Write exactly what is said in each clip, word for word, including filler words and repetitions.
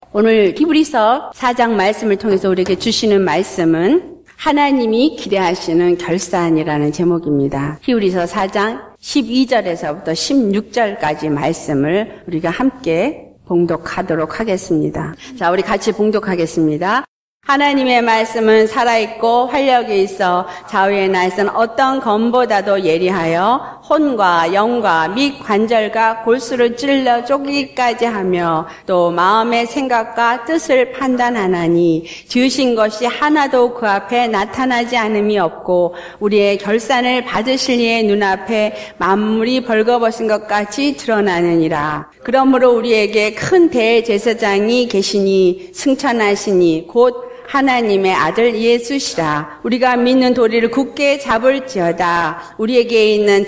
오늘 히브리서 사 장 말씀을 통해서 우리에게 주시는 말씀은 하나님이 기대하시는 결산이라는 제목입니다. 히브리서 사 장 십이 절에서부터 십육 절까지 말씀을 우리가 함께 봉독하도록 하겠습니다. 자, 우리 같이 봉독하겠습니다. 하나님의 말씀은 살아있고 활력이 있어 좌우의 날선 어떤 검보다도 예리하여 혼과 영과 및 관절과 골수를 찔러 쪼개기까지 하며 또 마음의 생각과 뜻을 판단하나니 지으신 것이 하나도 그 앞에 나타나지 않음이 없고 우리의 결산을 받으실 이의 눈앞에 만물이 벌거벗은 것 같이 드러나느니라. 그러므로 우리에게 큰 대제사장이 계시니 승천하시니 곧 하나님의 아들 예수시라. 우리가 믿는 도리를 굳게 잡을지어다. 우리에게 있는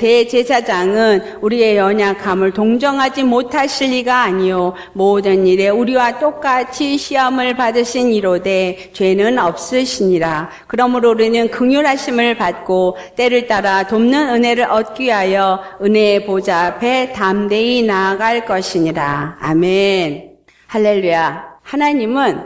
대제사장은 우리의 연약함을 동정하지 못하실 리가 아니요 모든 일에 우리와 똑같이 시험을 받으신 이로되 죄는 없으시니라. 그러므로 우리는 긍휼하심을 받고 때를 따라 돕는 은혜를 얻기 위하여 은혜의 보좌 앞에 담대히 나아갈 것이니라. 아멘. 할렐루야. 하나님은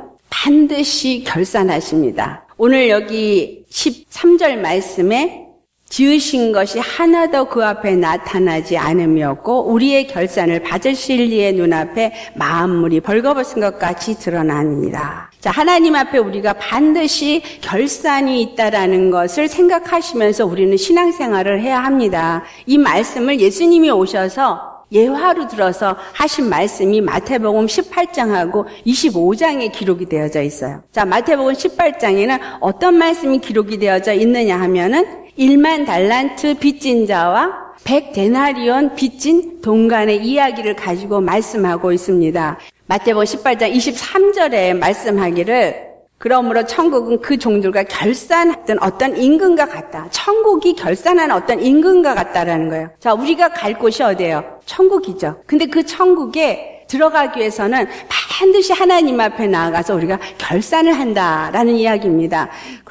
반드시 결산하십니다. 오늘 여기 십삼 절 말씀에 지으신 것이 하나도 그 앞에 나타나지 않음이었고 우리의 결산을 받으실 이의 눈앞에 만물이 벌거벗은 것 같이 드러나느니라. 자, 하나님 앞에 우리가 반드시 결산이 있다라는 것을 생각하시면서 우리는 신앙생활을 해야 합니다. 이 말씀을 예수님이 오셔서 예화로 들어서 하신 말씀이 마태복음 십팔 장하고 이십오 장에 기록이 되어져 있어요. 자, 마태복음 십팔 장에는 어떤 말씀이 기록이 되어져 있느냐 하면은 일만 달란트 빚진 자와 백 데나리온 빚진 동간의 이야기를 가지고 말씀하고 있습니다. 마태복음 십팔 장 이십삼 절에 말씀하기를 그러므로 천국은 그 종들과 결산했던 어떤 임금과 같다. 천국이 결산한 어떤 임금과 같다라는 거예요. 자, 우리가 갈 곳이 어디예요? 천국이죠. 근데 그 천국에 들어가기 위해서는 반드시 하나님 앞에 나아가서 우리가 결산을 한다라는 이야기입니다.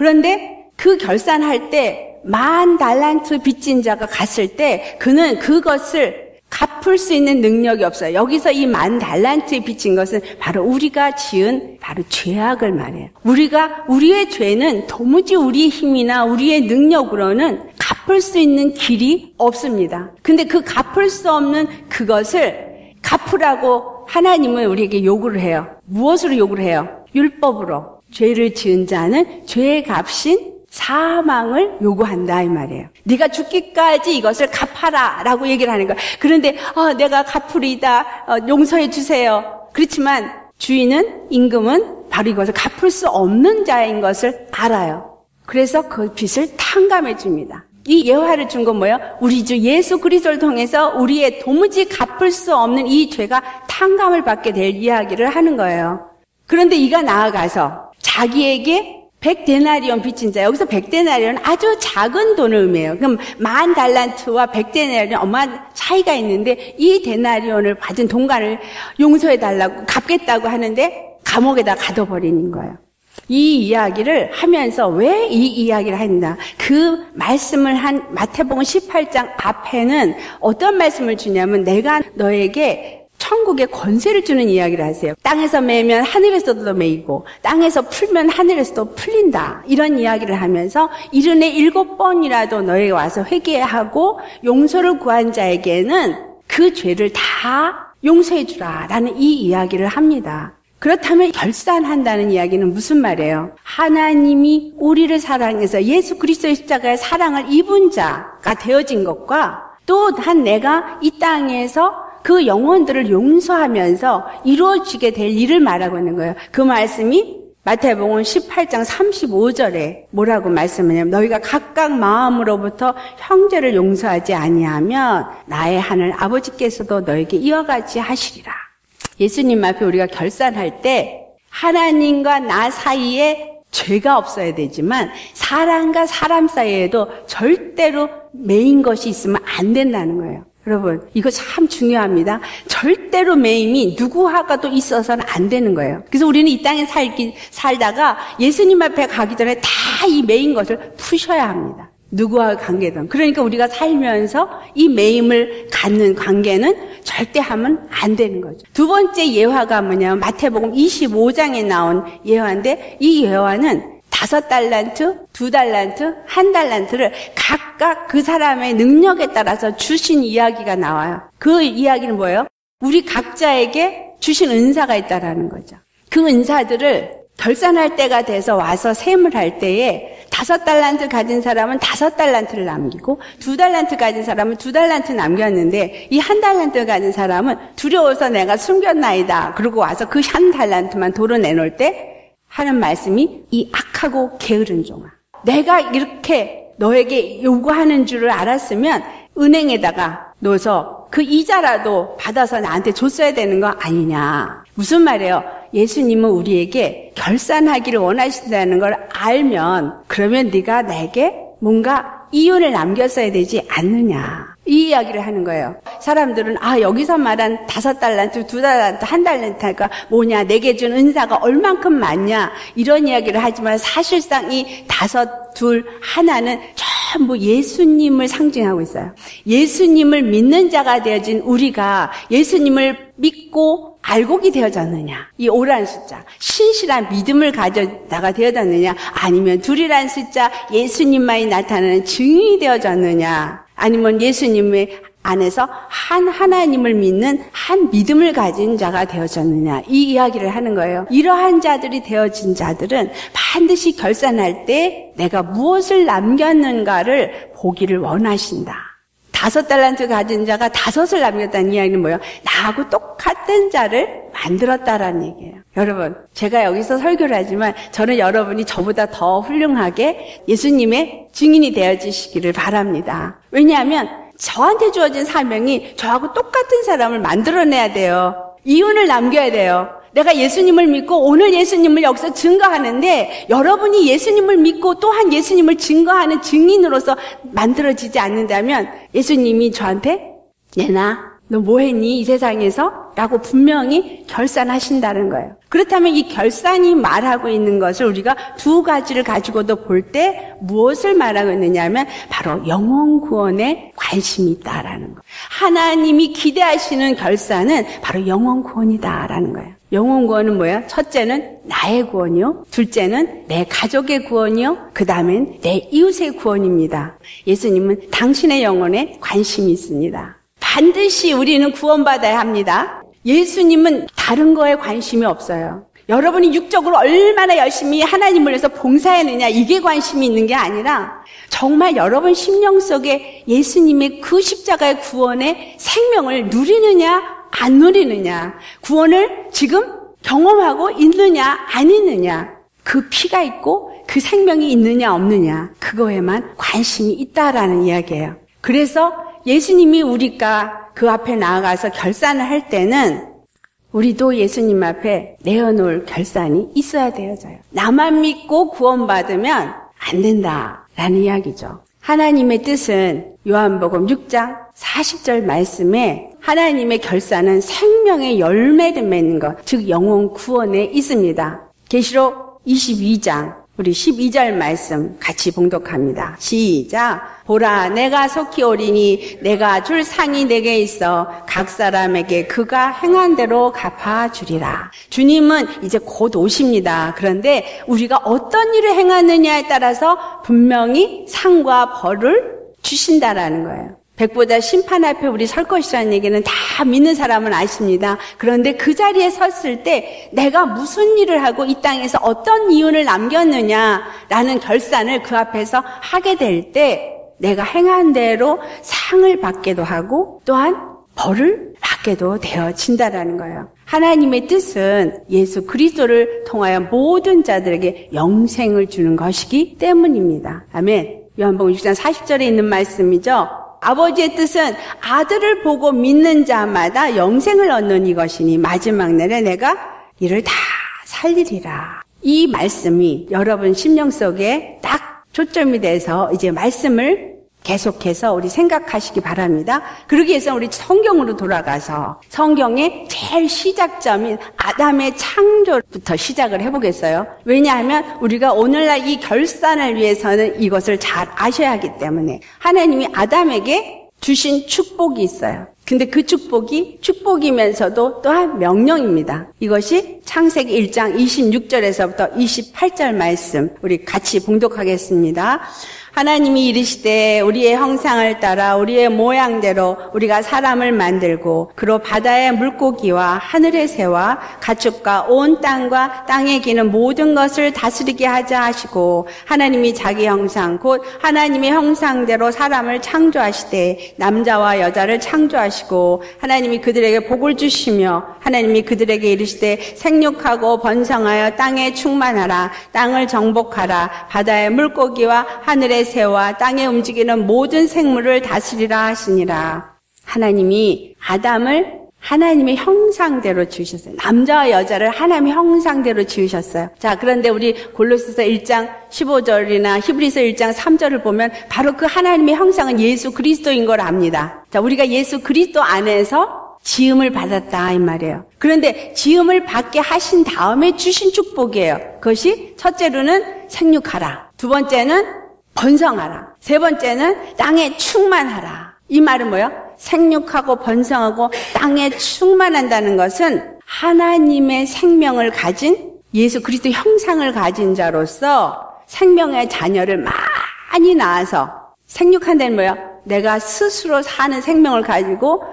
그런데 그 결산할 때 만 달란트 빚진 자가 갔을 때 그는 그것을 갚을 수 있는 능력이 없어요. 여기서 이 만 달란트에 빚진 것은 바로 우리가 지은 바로 죄악을 말해요. 우리가, 우리의 죄는 도무지 우리의 힘이나 우리의 능력으로는 갚을 수 있는 길이 없습니다. 근데 그 갚을 수 없는 그것을 갚으라고 하나님은 우리에게 요구를 해요. 무엇으로 요구를 해요? 율법으로. 죄를 지은 자는 죄의 값인 사망을 요구한다 이 말이에요. 네가 죽기까지 이것을 갚아라 라고 얘기를 하는 거야. 그런데 어, 내가 갚으리다 어, 용서해 주세요. 그렇지만 주인은 임금은 바로 이것을 갚을 수 없는 자인 것을 알아요. 그래서 그 빚을 탕감해 줍니다. 이 예화를 준 건 뭐예요? 우리 주 예수 그리스도를 통해서 우리의 도무지 갚을 수 없는 이 죄가 탕감을 받게 될 이야기를 하는 거예요. 그런데 이가 나아가서 자기에게 백 데나리온 빚진 자, 여기서 백 데나리온은 아주 작은 돈을 의미해요. 그럼 만 달란트와 백 데나리온은 어마어마한 차이가 있는데 이 데나리온을 받은 동간을 용서해달라고 갚겠다고 하는데 감옥에다 가둬버리는 거예요. 이 이야기를 하면서 왜 이 이야기를 했나? 그 말씀을 한 마태복음 십팔 장 앞에는 어떤 말씀을 주냐면 내가 너에게 천국에 권세를 주는 이야기를 하세요. 땅에서 매면 하늘에서도 매이고 땅에서 풀면 하늘에서도 풀린다. 이런 이야기를 하면서 이른에 일곱 번이라도 너에게 와서 회개하고 용서를 구한 자에게는 그 죄를 다 용서해 주라라는 이 이야기를 합니다. 그렇다면 결산한다는 이야기는 무슨 말이에요? 하나님이 우리를 사랑해서 예수 그리스도의 십자가의 사랑을 입은 자가 되어진 것과 또 한 내가 이 땅에서 그 영혼들을 용서하면서 이루어지게 될 일을 말하고 있는 거예요. 그 말씀이 마태복음 십팔 장 삼십오 절에 뭐라고 말씀하냐면 너희가 각각 마음으로부터 형제를 용서하지 아니하면 나의 하늘 아버지께서도 너에게 이와 같이 하시리라. 예수님 앞에 우리가 결산할 때 하나님과 나 사이에 죄가 없어야 되지만 사람과 사람 사이에도 절대로 매인 것이 있으면 안 된다는 거예요. 여러분, 이거 참 중요합니다. 절대로 매임이 누구하고도 있어서는 안 되는 거예요. 그래서 우리는 이 땅에 살기, 살다가 예수님 앞에 가기 전에 다 이 매인 것을 푸셔야 합니다. 누구와 관계든. 그러니까 우리가 살면서 이 매임을 갖는 관계는 절대 하면 안 되는 거죠. 두 번째 예화가 뭐냐면 마태복음 이십오 장에 나온 예화인데 이 예화는 다섯 달란트, 두 달란트, 한 달란트를 각각 그 사람의 능력에 따라서 주신 이야기가 나와요. 그 이야기는 뭐예요? 우리 각자에게 주신 은사가 있다라는 거죠. 그 은사들을 결산할 때가 돼서 와서 셈을 할 때에 다섯 달란트 가진 사람은 다섯 달란트를 남기고 두 달란트 가진 사람은 두 달란트 남겼는데 이 한 달란트 가진 사람은 두려워서 내가 숨겼나이다. 그러고 와서 그 한 달란트만 도로 내놓을 때 하는 말씀이 이 악하고 게으른 종아. 내가 이렇게 너에게 요구하는 줄을 알았으면 은행에다가 넣어서 그 이자라도 받아서 나한테 줬어야 되는 거 아니냐. 무슨 말이에요? 예수님은 우리에게 결산하기를 원하신다는 걸 알면 그러면 네가 내게 뭔가 이윤을 남겼어야 되지 않느냐. 이 이야기를 하는 거예요. 사람들은 아 여기서 말한 다섯 달란트, 두 달란트, 한 달란트가 뭐냐, 내게 준 은사가 얼만큼 많냐 이런 이야기를 하지만 사실상 이 다섯, 둘, 하나는 전부 예수님을 상징하고 있어요. 예수님을 믿는 자가 되어진 우리가 예수님을 믿고 알곡이 되어졌느냐, 이 오란 숫자 신실한 믿음을 가져다가 되어졌느냐, 아니면 둘이란 숫자 예수님만이 나타나는 증인이 되어졌느냐, 아니면 예수님의 안에서 한 하나님을 믿는 한 믿음을 가진 자가 되어졌느냐, 이 이야기를 하는 거예요. 이러한 자들이 되어진 자들은 반드시 결산할 때 내가 무엇을 남겼는가를 보기를 원하신다. 다섯 달란트 가진 자가 다섯을 남겼다는 이야기는 뭐예요? 나하고 똑같은 자를 만들었다라는 얘기예요. 여러분, 제가 여기서 설교를 하지만 저는 여러분이 저보다 더 훌륭하게 예수님의 증인이 되어지시기를 바랍니다. 왜냐하면 저한테 주어진 사명이 저하고 똑같은 사람을 만들어내야 돼요. 이윤을 남겨야 돼요. 내가 예수님을 믿고 오늘 예수님을 여기서 증거하는데 여러분이 예수님을 믿고 또한 예수님을 증거하는 증인으로서 만들어지지 않는다면 예수님이 저한테 내나 너 뭐 했니 이 세상에서? 라고 분명히 결산하신다는 거예요. 그렇다면 이 결산이 말하고 있는 것을 우리가 두 가지를 가지고도 볼 때 무엇을 말하고 있느냐 하면 바로 영혼 구원에 관심이 있다라는 거. 하나님이 기대하시는 결산은 바로 영혼 구원이다라는 거예요. 영혼 구원은 뭐예요? 첫째는 나의 구원이요, 둘째는 내 가족의 구원이요, 그 다음엔 내 이웃의 구원입니다. 예수님은 당신의 영혼에 관심이 있습니다. 반드시 우리는 구원받아야 합니다. 예수님은 다른 거에 관심이 없어요. 여러분이 육적으로 얼마나 열심히 하나님을 위해서 봉사했느냐, 이게 관심이 있는 게 아니라 정말 여러분 심령 속에 예수님의 그 십자가의 구원의 생명을 누리느냐 안 누리느냐, 구원을 지금 경험하고 있느냐 안 있느냐, 그 피가 있고 그 생명이 있느냐 없느냐, 그거에만 관심이 있다라는 이야기예요. 그래서 예수님이 우리가 그 앞에 나아가서 결산을 할 때는 우리도 예수님 앞에 내어놓을 결산이 있어야 되어져요. 나만 믿고 구원받으면 안 된다라는 이야기죠. 하나님의 뜻은 요한복음 육 장 사십 절 말씀에 하나님의 결산은 생명의 열매를 맺는 것, 즉 영혼 구원에 있습니다. 계시록 이십이 장 우리 십이 절 말씀 같이 봉독합니다. 시작. 보라, 내가 속히 오리니 내가 줄 상이 내게 있어 각 사람에게 그가 행한 대로 갚아주리라. 주님은 이제 곧 오십니다. 그런데 우리가 어떤 일을 행하느냐에 따라서 분명히 상과 벌을 주신다라는 거예요. 백보자 심판 앞에 우리 설 것이라는 얘기는 다 믿는 사람은 아십니다. 그런데 그 자리에 섰을 때 내가 무슨 일을 하고 이 땅에서 어떤 이윤을 남겼느냐라는 결산을 그 앞에서 하게 될 때 내가 행한 대로 상을 받게도 하고 또한 벌을 받게도 되어진다라는 거예요. 하나님의 뜻은 예수 그리스도를 통하여 모든 자들에게 영생을 주는 것이기 때문입니다. 아멘. 요한복음 육 장 사십 절에 있는 말씀이죠. 아버지의 뜻은 아들을 보고 믿는 자마다 영생을 얻는 이것이니 마지막 날에 내가 이를 다 살리리라. 이 말씀이 여러분 심령 속에 딱 초점이 돼서 이제 말씀을 계속해서 우리 생각하시기 바랍니다. 그러기 위해서 우리 성경으로 돌아가서 성경의 제일 시작점인 아담의 창조부터 시작을 해보겠어요. 왜냐하면 우리가 오늘날 이 결산을 위해서는 이것을 잘 아셔야 하기 때문에 하나님이 아담에게 주신 축복이 있어요. 근데 그 축복이 축복이면서도 또한 명령입니다. 이것이 창세기 일 장 이십육 절에서부터 이십팔 절 말씀 우리 같이 봉독하겠습니다. 하나님이 이르시되 우리의 형상을 따라 우리의 모양대로 우리가 사람을 만들고 그로 바다의 물고기와 하늘의 새와 가축과 온 땅과 땅에 기는 모든 것을 다스리게 하자 하시고 하나님이 자기 형상 곧 하나님의 형상대로 사람을 창조하시되 남자와 여자를 창조하시고 하나님이 그들에게 복을 주시며 하나님이 그들에게 이르시되 생육하고 번성하여 땅에 충만하라 땅을 정복하라 바다의 물고기와 하늘의 새와 땅에 움직이는 모든 생물을 다스리라 하시니라. 하나님이 아담을 하나님의 형상대로 지으셨어요. 남자와 여자를 하나님의 형상대로 지으셨어요. 자, 그런데 우리 골로새서 일 장 십오 절이나 히브리서 일 장 삼 절을 보면 바로 그 하나님의 형상은 예수 그리스도인 걸 압니다. 자, 우리가 예수 그리스도 안에서 지음을 받았다 이 말이에요. 그런데 지음을 받게 하신 다음에 주신 축복이에요. 그것이 첫째로는 생육하라. 두 번째는 번성하라. 세 번째는 땅에 충만하라. 이 말은 뭐예요? 생육하고 번성하고 땅에 충만한다는 것은 하나님의 생명을 가진 예수 그리스도 형상을 가진 자로서 생명의 자녀를 많이 낳아서 생육한다는 뭐예요? 내가 스스로 사는 생명을 가지고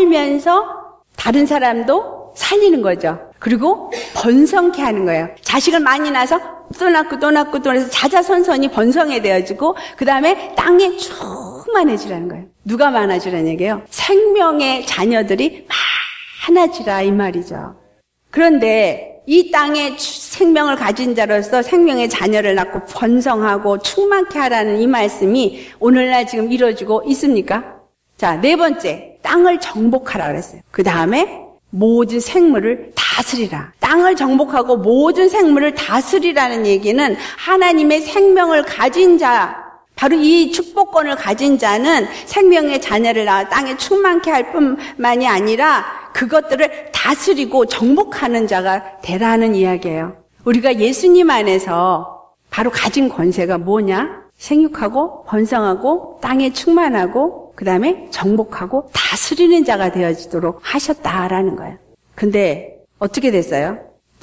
살면서 다른 사람도 살리는 거죠. 그리고 번성케 하는 거예요. 자식을 많이 낳아서 또 낳고 또 낳고 또 해서 자자손손이 번성해 되어지고 그 다음에 땅에 충만해지라는 거예요. 누가 많아지라는 얘기예요? 생명의 자녀들이 많아지라 이 말이죠. 그런데 이 땅에 생명을 가진 자로서 생명의 자녀를 낳고 번성하고 충만케 하라는 이 말씀이 오늘날 지금 이루어지고 있습니까? 자, 네 번째, 땅을 정복하라 그랬어요. 그 다음에 모든 생물을 다스리라. 땅을 정복하고 모든 생물을 다스리라는 얘기는 하나님의 생명을 가진 자, 바로 이 축복권을 가진 자는 생명의 자녀를 낳아 땅에 충만케 할 뿐만이 아니라 그것들을 다스리고 정복하는 자가 되라는 이야기예요. 우리가 예수님 안에서 바로 가진 권세가 뭐냐? 생육하고 번성하고 땅에 충만하고 그 다음에 정복하고 다스리는 자가 되어지도록 하셨다라는 거예요. 근데 어떻게 됐어요?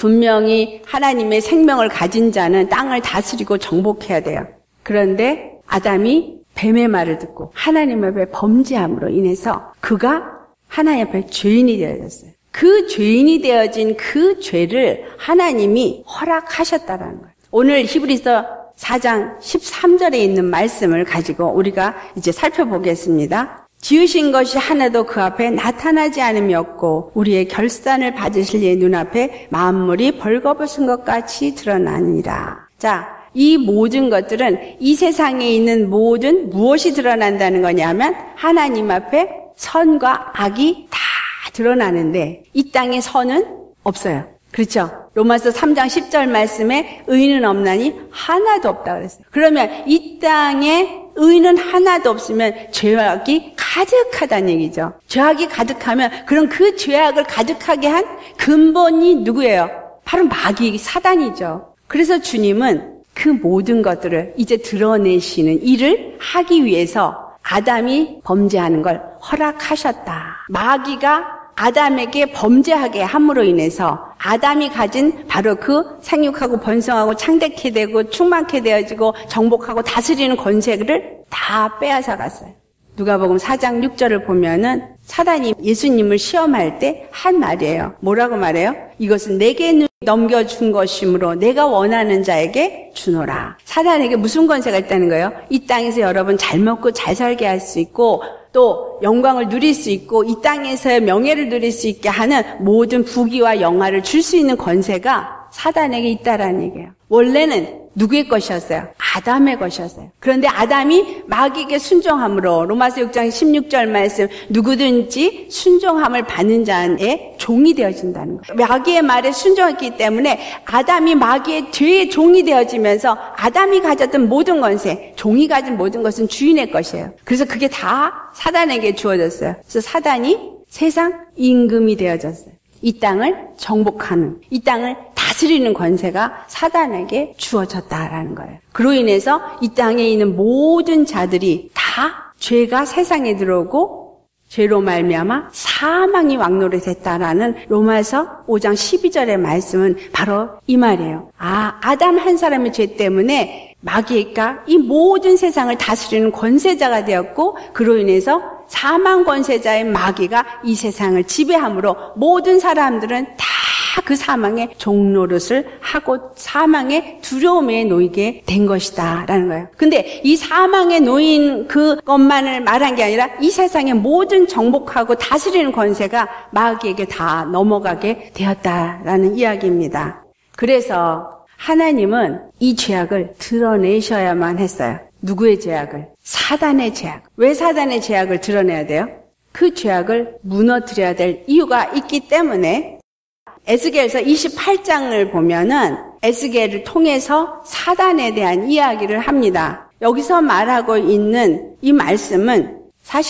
분명히 하나님의 생명을 가진 자는 땅을 다스리고 정복해야 돼요. 그런데 아담이 뱀의 말을 듣고 하나님 앞에 범죄함으로 인해서 그가 하나님 앞에 죄인이 되어졌어요. 그 죄인이 되어진 그 죄를 하나님이 허락하셨다라는 거예요. 오늘 히브리서 사 장 십삼 절에 있는 말씀을 가지고 우리가 이제 살펴보겠습니다. 지으신 것이 하나도 그 앞에 나타나지 않음이 없고 우리의 결산을 받으실 이의 눈앞에 만물이 벌거벗은 것 같이 드러나니라. 자, 이 모든 것들은 이 세상에 있는 모든 무엇이 드러난다는 거냐면 하나님 앞에 선과 악이 다 드러나는데 이 땅에 선은 없어요. 그렇죠? 로마서 삼 장 십 절 말씀에 의인은 없나니 하나도 없다 그랬어요. 그러면 이 땅에 의인은 하나도 없으면 죄악이 가득하다는 얘기죠. 죄악이 가득하면 그럼 그 죄악을 가득하게 한 근본이 누구예요? 바로 마귀 사단이죠. 그래서 주님은 그 모든 것들을 이제 드러내시는 일을 하기 위해서 아담이 범죄하는 걸 허락하셨다. 마귀가 아담에게 범죄하게 함으로 인해서 아담이 가진 바로 그 생육하고 번성하고 창대케 되고 충만케 되어지고 정복하고 다스리는 권세를 다 빼앗아 갔어요. 누가복음 사 장 육 절을 보면은 사단이 예수님을 시험할 때 한 말이에요. 뭐라고 말해요? 이것은 내게 넘겨준 것이므로 내가 원하는 자에게 주노라. 사단에게 무슨 권세가 있다는 거예요? 이 땅에서 여러분 잘 먹고 잘 살게 할 수 있고 또 영광을 누릴 수 있고 이 땅에서의 명예를 누릴 수 있게 하는 모든 부귀와 영화를 줄 수 있는 권세가 사단에게 있다라는 얘기예요. 원래는 누구의 것이었어요? 아담의 것이었어요. 그런데 아담이 마귀에게 순종함으로 로마서 육 장 십육 절 말씀 누구든지 순종함을 받는 자의 종이 되어진다는 거예요. 마귀의 말에 순종했기 때문에 아담이 마귀의 죄의 종이 되어지면서 아담이 가졌던 모든 권세, 종이 가진 모든 것은 주인의 것이에요. 그래서 그게 다 사단에게 주어졌어요. 그래서 사단이 세상 임금이 되어졌어요. 이 땅을 정복하는, 이 땅을 다스리는 권세가 사단에게 주어졌다라는 거예요. 그로 인해서 이 땅에 있는 모든 자들이 다 죄가 세상에 들어오고 죄로 말미암아 사망이 왕노릇 했다라는 로마서 오 장 십이 절의 말씀은 바로 이 말이에요. 아, 아담 한 사람의 죄 때문에 마귀가 이 모든 세상을 다스리는 권세자가 되었고 그로 인해서 사망 권세자의 마귀가 이 세상을 지배함으로 모든 사람들은 다 그 사망의 종노릇을 하고 사망의 두려움에 놓이게 된 것이다 라는 거예요. 근데 이 사망에 놓인 그것만을 말한 게 아니라 이 세상의 모든 정복하고 다스리는 권세가 마귀에게 다 넘어가게 되었다라는 이야기입니다. 그래서 하나님은 이 죄악을 드러내셔야만 했어요. 누구의 죄악을? 사단의 죄악. 왜 사단의 죄악을 드러내야 돼요? 그 죄악을 무너뜨려야 될 이유가 있기 때문에 에스겔서 이십팔 장을 보면은 에스겔을 통해서 사단에 대한 이야기를 합니다. 여기서 말하고 있는 이 말씀은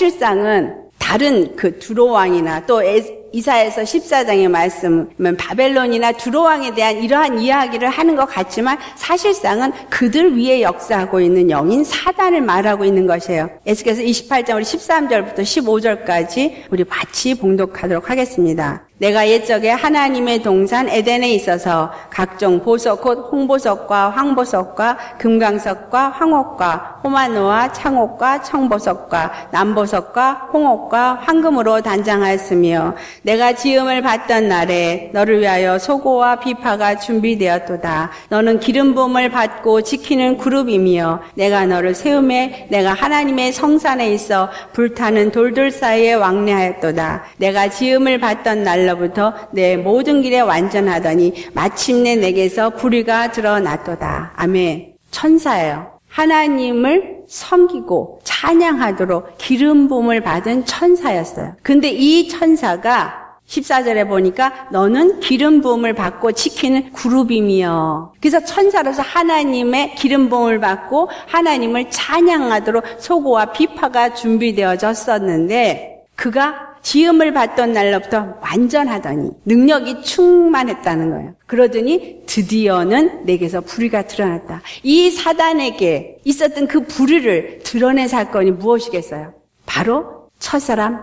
사실상은 다른 그 두로왕이나 또 이사야서 십사 장의 말씀은 바벨론이나 두로왕에 대한 이러한 이야기를 하는 것 같지만 사실상은 그들 위에 역사하고 있는 영인 사단을 말하고 있는 것이에요. 에스겔서 이십팔 장 우리 십삼 절부터 십오 절까지 우리 같이 봉독하도록 하겠습니다. 내가 옛적에 하나님의 동산 에덴에 있어서 각종 보석 곧 홍보석과 황보석과 금강석과 황옥과 호마노와 창옥과 청보석과 남보석과 홍옥과 황금으로 단장하였으며 내가 지음을 받던 날에 너를 위하여 소고와 비파가 준비되었도다. 너는 기름 부음을 받고 지키는 그룹이며 내가 너를 세우매 내가 하나님의 성산에 있어 불타는 돌들 사이에 왕래하였도다. 내가 지음을 받던 날로부터 내 모든 길에 완전하더니 마침내 내게서 불의가 드러났도다. 아멘. 천사예요. 하나님을 섬기고 찬양하도록 기름 부음을 받은 천사였어요. 근데 이 천사가 십사 절에 보니까 너는 기름 부음을 받고 지키는 그룹이며 그래서 천사로서 하나님의 기름 부음을 받고 하나님을 찬양하도록 소고와 비파가 준비되어졌었는데 그가 지음을 받던 날로부터 완전하더니 능력이 충만했다는 거예요. 그러더니 드디어는 내게서 불의가 드러났다. 이 사단에게 있었던 그 불의를 드러낸 사건이 무엇이겠어요? 바로 첫사람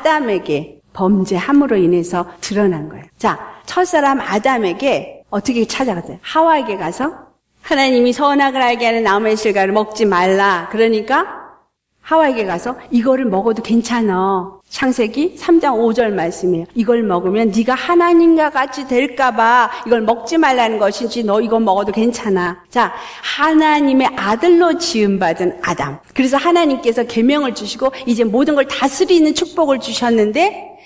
아담에게 범죄함으로 인해서 드러난 거예요. 자, 첫사람 아담에게 어떻게 찾아갔어요? 하와에게 가서 하나님이 선악을 알게 하는 나무의 실과를 먹지 말라. 그러니까 하와에게 가서 이거를 먹어도 괜찮아. 창세기 삼 장 오 절 말씀이에요. 이걸 먹으면 네가 하나님과 같이 될까 봐 이걸 먹지 말라는 것인지 너 이거 먹어도 괜찮아. 자, 하나님의 아들로 지음받은 아담. 그래서 하나님께서 계명을 주시고 이제 모든 걸 다스리는 축복을 주셨는데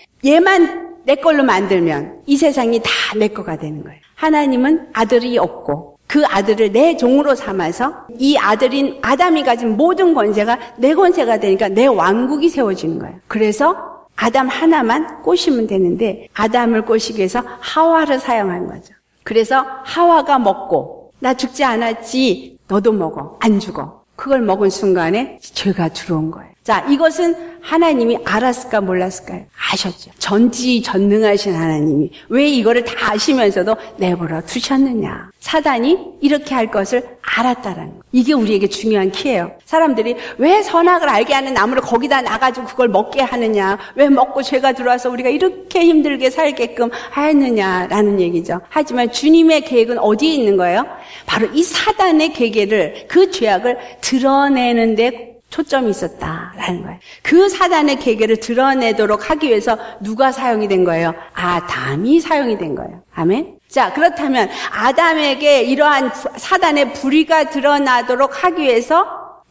얘만 내 걸로 만들면 이 세상이 다 내 거가 되는 거예요. 하나님은 아들이 없고 그 아들을 내 종으로 삼아서 이 아들인 아담이 가진 모든 권세가 내 권세가 되니까 내 왕국이 세워지는 거예요. 그래서 아담 하나만 꼬시면 되는데 아담을 꼬시기 위해서 하와를 사용한 거죠. 그래서 하와가 먹고 나 죽지 않았지 너도 먹어. 안 죽어. 그걸 먹은 순간에 죄가 들어온 거예요. 자, 이것은 하나님이 알았을까 몰랐을까요? 아셨죠. 전지전능하신 하나님이 왜 이거를 다 아시면서도 내버려 두셨느냐. 사단이 이렇게 할 것을 알았다라는 거. 이게 우리에게 중요한 키예요. 사람들이 왜 선악을 알게 하는 나무를 거기다 놔가지고 그걸 먹게 하느냐. 왜 먹고 죄가 들어와서 우리가 이렇게 힘들게 살게끔 하였느냐라는 얘기죠. 하지만 주님의 계획은 어디에 있는 거예요? 바로 이 사단의 계획을 그 죄악을 드러내는 데 초점이 있었다라는 거예요. 그 사단의 계계를 드러내도록 하기 위해서 누가 사용이 된 거예요? 아담이 사용이 된 거예요. 아멘. 자, 그렇다면 아담에게 이러한 사단의 불의가 드러나도록 하기 위해서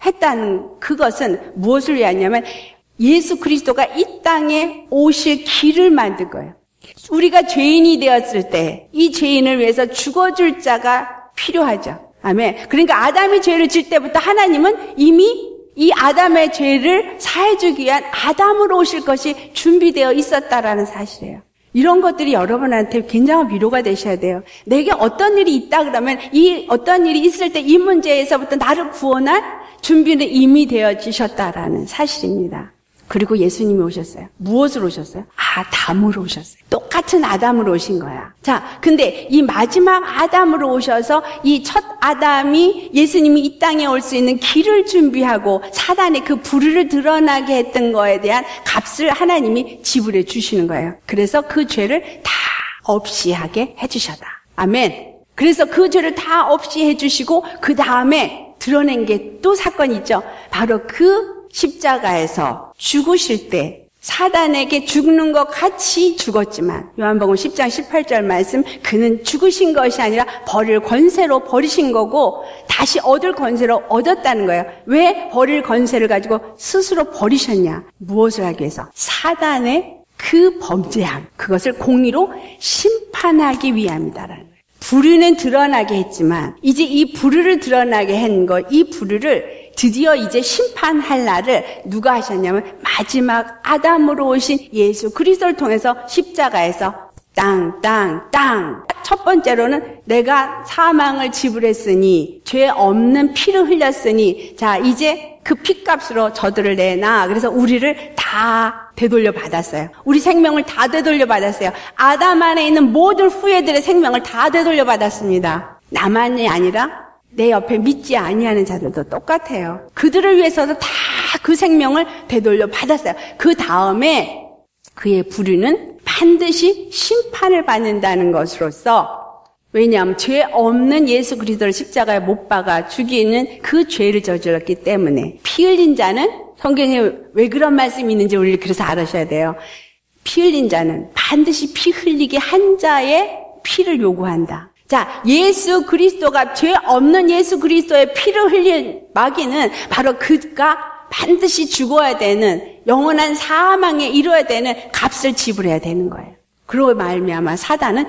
했다는 그것은 무엇을 위하냐면 예수 그리스도가 이 땅에 오실 길을 만든 거예요. 우리가 죄인이 되었을 때 이 죄인을 위해서 죽어줄 자가 필요하죠. 아멘. 그러니까 아담이 죄를 질 때부터 하나님은 이미 이 아담의 죄를 사해주기 위한 아담으로 오실 것이 준비되어 있었다라는 사실이에요. 이런 것들이 여러분한테 굉장한 위로가 되셔야 돼요. 내게 어떤 일이 있다 그러면 이 어떤 일이 있을 때 이 문제에서부터 나를 구원할 준비는 이미 되어지셨다라는 사실입니다. 그리고 예수님이 오셨어요. 무엇으로 오셨어요? 아담으로 오셨어요. 똑같은 아담으로 오신 거야. 자, 근데 이 마지막 아담으로 오셔서 이 첫 아담이 예수님이 이 땅에 올 수 있는 길을 준비하고 사단의 그 불의를 드러나게 했던 거에 대한 값을 하나님이 지불해 주시는 거예요. 그래서 그 죄를 다 없이 하게 해주셨다. 아멘. 그래서 그 죄를 다 없이 해주시고 그 다음에 드러낸 게 또 사건이 있죠. 바로 그 십자가에서 죽으실 때 사단에게 죽는 것 같이 죽었지만 요한복음 십 장 십팔 절 말씀 그는 죽으신 것이 아니라 버릴 권세로 버리신 거고 다시 얻을 권세로 얻었다는 거예요. 왜 버릴 권세를 가지고 스스로 버리셨냐? 무엇을 하기 위해서? 사단의 그 범죄함 그것을 공의로 심판하기 위함이다라는 거예요. 불의는 드러나게 했지만 이제 이 불의를 드러나게 한 거, 이 불의를 드디어 이제 심판할 날을 누가 하셨냐면 마지막 아담으로 오신 예수 그리스도를 통해서 십자가에서 땅, 땅, 땅. 첫 번째로는 내가 사망을 지불했으니 죄 없는 피를 흘렸으니 자 이제 그 피값으로 저들을 내놔. 그래서 우리를 다 되돌려 받았어요. 우리 생명을 다 되돌려 받았어요. 아담 안에 있는 모든 후예들의 생명을 다 되돌려 받았습니다. 나만이 아니라 내 옆에 믿지 아니하는 자들도 똑같아요. 그들을 위해서도 다 그 생명을 되돌려 받았어요. 그 다음에 그의 불의는 반드시 심판을 받는다는 것으로서 왜냐하면 죄 없는 예수 그리스도를 십자가에 못 박아 죽이는 그 죄를 저질렀기 때문에 피 흘린 자는 성경에 왜 그런 말씀이 있는지 우리 그래서 알아셔야 돼요. 피 흘린 자는 반드시 피 흘리게 한 자의 피를 요구한다. 자, 예수 그리스도가 죄 없는 예수 그리스도의 피를 흘린 마귀는 바로 그가 반드시 죽어야 되는 영원한 사망에 이루어야 되는 값을 지불해야 되는 거예요. 그로 말미암아 사단은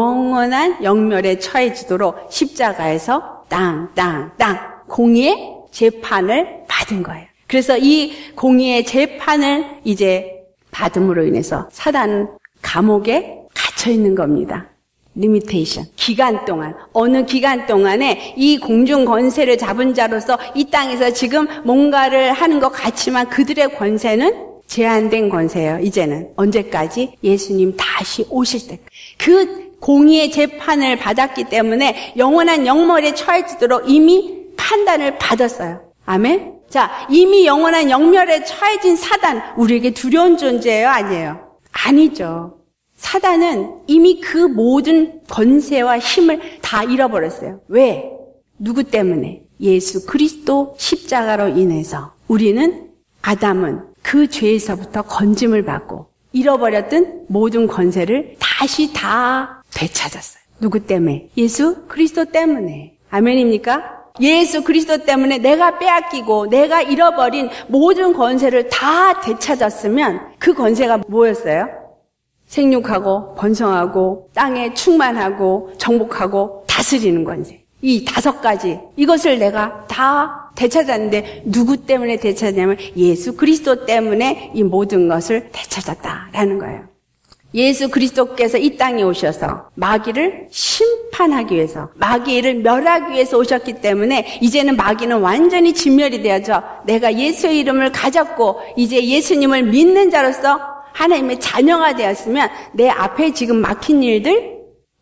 영원한 영멸에 처해지도록 십자가에서 땅, 땅, 땅 공의의 재판을 받은 거예요. 그래서 이 공의의 재판을 이제 받음으로 인해서 사단은 감옥에 갇혀 있는 겁니다. 리미테이션. 기간 동안, 어느 기간 동안에 이 공중 권세를 잡은 자로서 이 땅에서 지금 뭔가를 하는 것 같지만 그들의 권세는 제한된 권세예요. 이제는 언제까지? 예수님 다시 오실 때. 그 공의의 재판을 받았기 때문에 영원한 영멸에 처해지도록 이미 판단을 받았어요. 아멘? 자, 이미 영원한 영멸에 처해진 사단, 우리에게 두려운 존재예요? 아니에요? 아니죠. 사단은 이미 그 모든 권세와 힘을 다 잃어버렸어요. 왜? 누구 때문에? 예수 그리스도 십자가로 인해서 우리는 아담은 그 죄에서부터 건짐을 받고 잃어버렸던 모든 권세를 다시 다 되찾았어요. 누구 때문에? 예수 그리스도 때문에. 아멘입니까? 예수 그리스도 때문에 내가 빼앗기고 내가 잃어버린 모든 권세를 다 되찾았으면 그 권세가 뭐였어요? 생육하고 번성하고 땅에 충만하고 정복하고 다스리는 권세. 이 다섯 가지 이것을 내가 다 되찾았는데 누구 때문에 되찾았냐면 예수 그리스도 때문에 이 모든 것을 되찾았다라는 거예요. 예수 그리스도께서 이 땅에 오셔서 마귀를 심판하기 위해서 마귀를 멸하기 위해서 오셨기 때문에 이제는 마귀는 완전히 진멸이 되어져 내가 예수의 이름을 가졌고 이제 예수님을 믿는 자로서 하나님의 자녀가 되었으면 내 앞에 지금 막힌 일들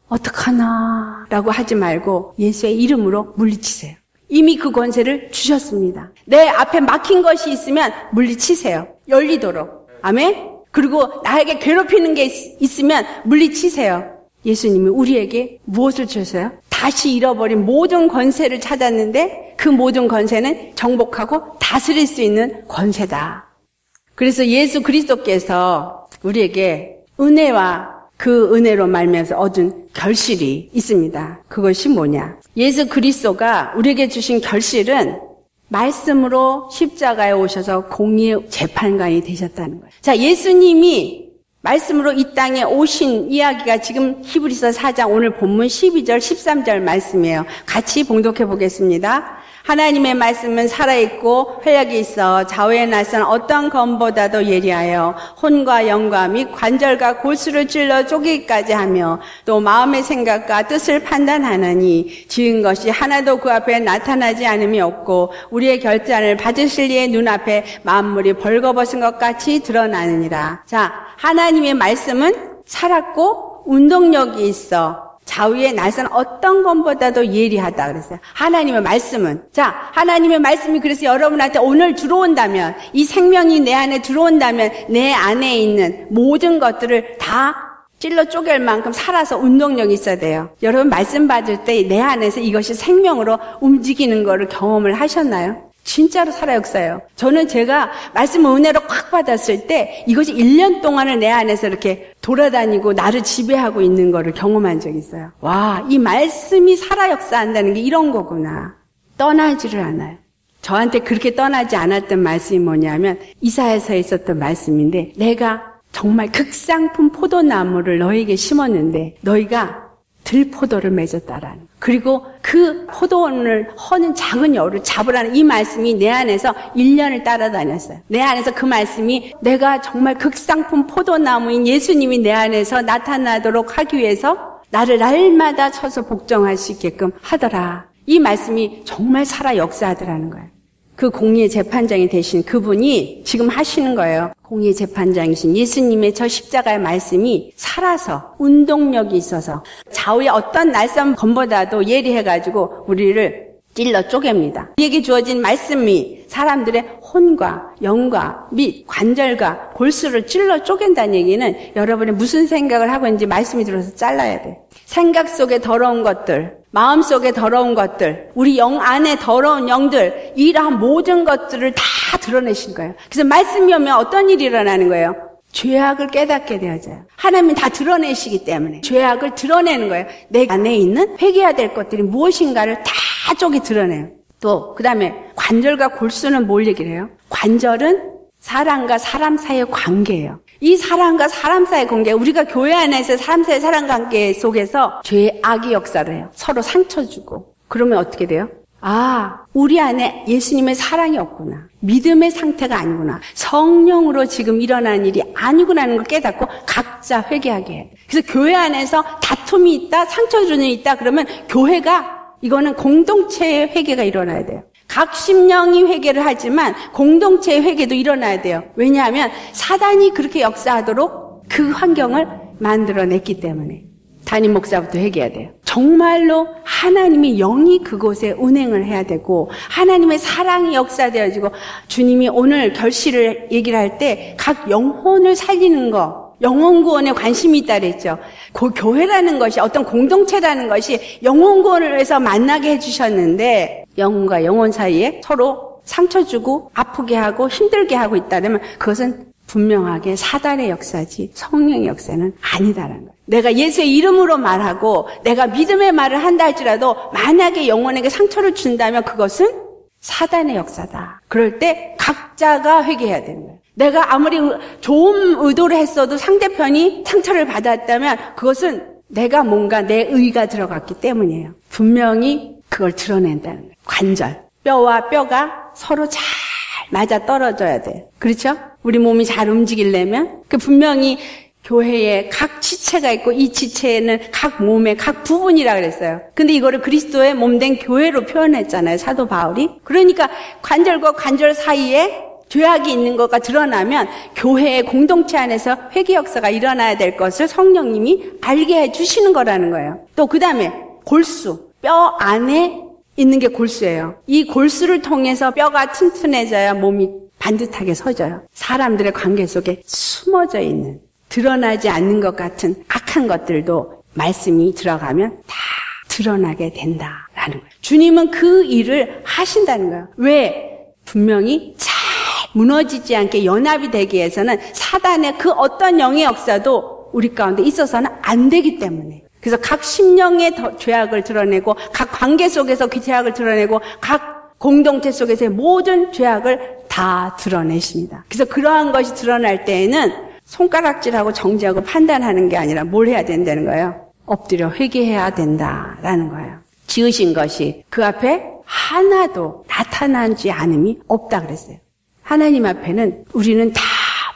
어떡하나 라고 하지 말고 예수의 이름으로 물리치세요. 이미 그 권세를 주셨습니다. 내 앞에 막힌 것이 있으면 물리치세요. 열리도록. 아멘? 그리고 나에게 괴롭히는 게 있으면 물리치세요. 예수님이 우리에게 무엇을 주셨어요? 다시 잃어버린 모든 권세를 찾았는데 그 모든 권세는 정복하고 다스릴 수 있는 권세다. 그래서 예수 그리스도께서 우리에게 은혜와 그 은혜로 말미암아서 얻은 결실이 있습니다. 그것이 뭐냐? 예수 그리스도가 우리에게 주신 결실은 말씀으로 십자가에 오셔서 공의의 재판관이 되셨다는 거예요. 자, 예수님이 말씀으로 이 땅에 오신 이야기가 지금 히브리서 사 장 오늘 본문 십이 절 십삼 절 말씀이에요. 같이 봉독해 보겠습니다. 하나님의 말씀은 살아있고 활력이 있어 좌우에 나선 어떤 검보다도 예리하여 혼과 영과 및 관절과 골수를 찔러 쪼개기까지 하며 또 마음의 생각과 뜻을 판단하느니 지은 것이 하나도 그 앞에 나타나지 않음이 없고 우리의 결단을 받으실 이의 눈앞에 만물이 벌거벗은 것 같이 드러나느니라. 자, 하나님의 말씀은 살았고 운동력이 있어 좌우에 나선 어떤 것보다도 예리하다 그랬어요. 하나님의 말씀은. 자, 하나님의 말씀이 그래서 여러분한테 오늘 들어온다면, 이 생명이 내 안에 들어온다면 내 안에 있는 모든 것들을 다 찔러 쪼갤 만큼 살아서 운동력이 있어야 돼요. 여러분 말씀 받을 때 내 안에서 이것이 생명으로 움직이는 거를 경험을 하셨나요? 진짜로 살아 역사예요. 저는 제가 말씀 은혜로 꽉 받았을 때 이것이 일 년 동안을 내 안에서 이렇게 돌아다니고 나를 지배하고 있는 거를 경험한 적이 있어요. 와, 이 말씀이 살아 역사한다는 게 이런 거구나. 떠나지를 않아요. 저한테 그렇게 떠나지 않았던 말씀이 뭐냐면 이사야서에 있었던 말씀인데 내가 정말 극상품 포도나무를 너에게 심었는데 너희가 들포도를 맺었다라는. 그리고 그 포도원을 허는 작은 여우를 잡으라는 이 말씀이 내 안에서 일 년을 따라다녔어요. 내 안에서 그 말씀이 내가 정말 극상품 포도나무인 예수님이 내 안에서 나타나도록 하기 위해서 나를 날마다 쳐서 복종할 수 있게끔 하더라. 이 말씀이 정말 살아 역사하더라는 거예요. 그 공의의 재판장이 되신 그분이 지금 하시는 거예요. 공의의 재판장이신 예수님의 저 십자가의 말씀이 살아서 운동력이 있어서 좌우의 어떤 날선 검보다도 예리해가지고 우리를 찔러 쪼갭니다. 우리에게 주어진 말씀이 사람들의 혼과 영과 및 관절과 골수를 찔러 쪼갠다는 얘기는 여러분이 무슨 생각을 하고 있는지 말씀이 들어서 잘라야 돼. 생각 속에 더러운 것들, 마음 속에 더러운 것들, 우리 영 안에 더러운 영들, 이러한 모든 것들을 다 드러내신 거예요. 그래서 말씀이 오면 어떤 일이 일어나는 거예요? 죄악을 깨닫게 되어져요. 하나님이 다 드러내시기 때문에 죄악을 드러내는 거예요. 내 안에 있는 회개해야 될 것들이 무엇인가를 다 쪽이 드러내요. 또 그 다음에 관절과 골수는 뭘 얘기를 해요? 관절은 사람과 사람 사이의 관계예요. 이 사람과 사람 사이의 관계, 우리가 교회 안에서 사람 사이의 사람 관계 속에서 죄의 악의 역사를 해요. 서로 상처 주고. 그러면 어떻게 돼요? 아, 우리 안에 예수님의 사랑이 없구나. 믿음의 상태가 아니구나. 성령으로 지금 일어나는 일이 아니구나는 걸 깨닫고 각자 회개하게 해야 돼. 그래서 교회 안에서 다툼이 있다, 상처 주는 일이 있다 그러면 교회가 이거는 공동체의 회개가 일어나야 돼요. 각 심령이 회개를 하지만 공동체의 회개도 일어나야 돼요. 왜냐하면 사단이 그렇게 역사하도록 그 환경을 만들어냈기 때문에. 담임 목사부터 회개해야 돼요. 정말로 하나님의 영이 그곳에 운행을 해야 되고 하나님의 사랑이 역사되어지고 주님이 오늘 결실을 얘기를 할 때 각 영혼을 살리는 거, 영혼 구원에 관심이 있다 그랬죠. 그 교회라는 것이 어떤 공동체라는 것이 영혼 구원을 위해서 만나게 해주셨는데 영혼과 영혼 사이에 서로 상처 주고 아프게 하고 힘들게 하고 있다면 그것은 분명하게 사단의 역사지 성령의 역사는 아니다라는 거예요. 내가 예수의 이름으로 말하고 내가 믿음의 말을 한다 할지라도 만약에 영혼에게 상처를 준다면 그것은 사단의 역사다. 그럴 때 각자가 회개해야 되는 거예요. 내가 아무리 좋은 의도를 했어도 상대편이 상처를 받았다면 그것은 내가 뭔가 내 의가 들어갔기 때문이에요. 분명히 그걸 드러낸다는 거예요. 관절, 뼈와 뼈가 서로 잘 맞아 떨어져야 돼요. 그렇죠? 우리 몸이 잘 움직이려면 그 분명히 교회에 각 지체가 있고 이 지체에는 각 몸의 각 부분이라 그랬어요. 근데 이거를 그리스도의 몸된 교회로 표현했잖아요. 사도 바울이. 그러니까 관절과 관절 사이에 죄악이 있는 것과 드러나면 교회의 공동체 안에서 회개 역사가 일어나야 될 것을 성령님이 알게 해주시는 거라는 거예요. 또 그 다음에 골수, 뼈 안에 있는 게 골수예요. 이 골수를 통해서 뼈가 튼튼해져야 몸이 반듯하게 서져요. 사람들의 관계 속에 숨어져 있는 드러나지 않는 것 같은 악한 것들도 말씀이 들어가면 다 드러나게 된다라는 거예요. 주님은 그 일을 하신다는 거예요. 왜? 분명히 잘 무너지지 않게 연합이 되기 위해서는 사단의 그 어떤 영의 역사도 우리 가운데 있어서는 안 되기 때문에. 그래서 각 심령의 죄악을 드러내고 각 관계 속에서 그 죄악을 드러내고 각 공동체 속에서의 모든 죄악을 다 드러내십니다. 그래서 그러한 것이 드러날 때에는 손가락질하고 정죄하고 판단하는 게 아니라 뭘 해야 된다는 거예요? 엎드려 회개해야 된다라는 거예요. 지으신 것이 그 앞에 하나도 나타나지 않음이 없다 그랬어요. 하나님 앞에는 우리는 다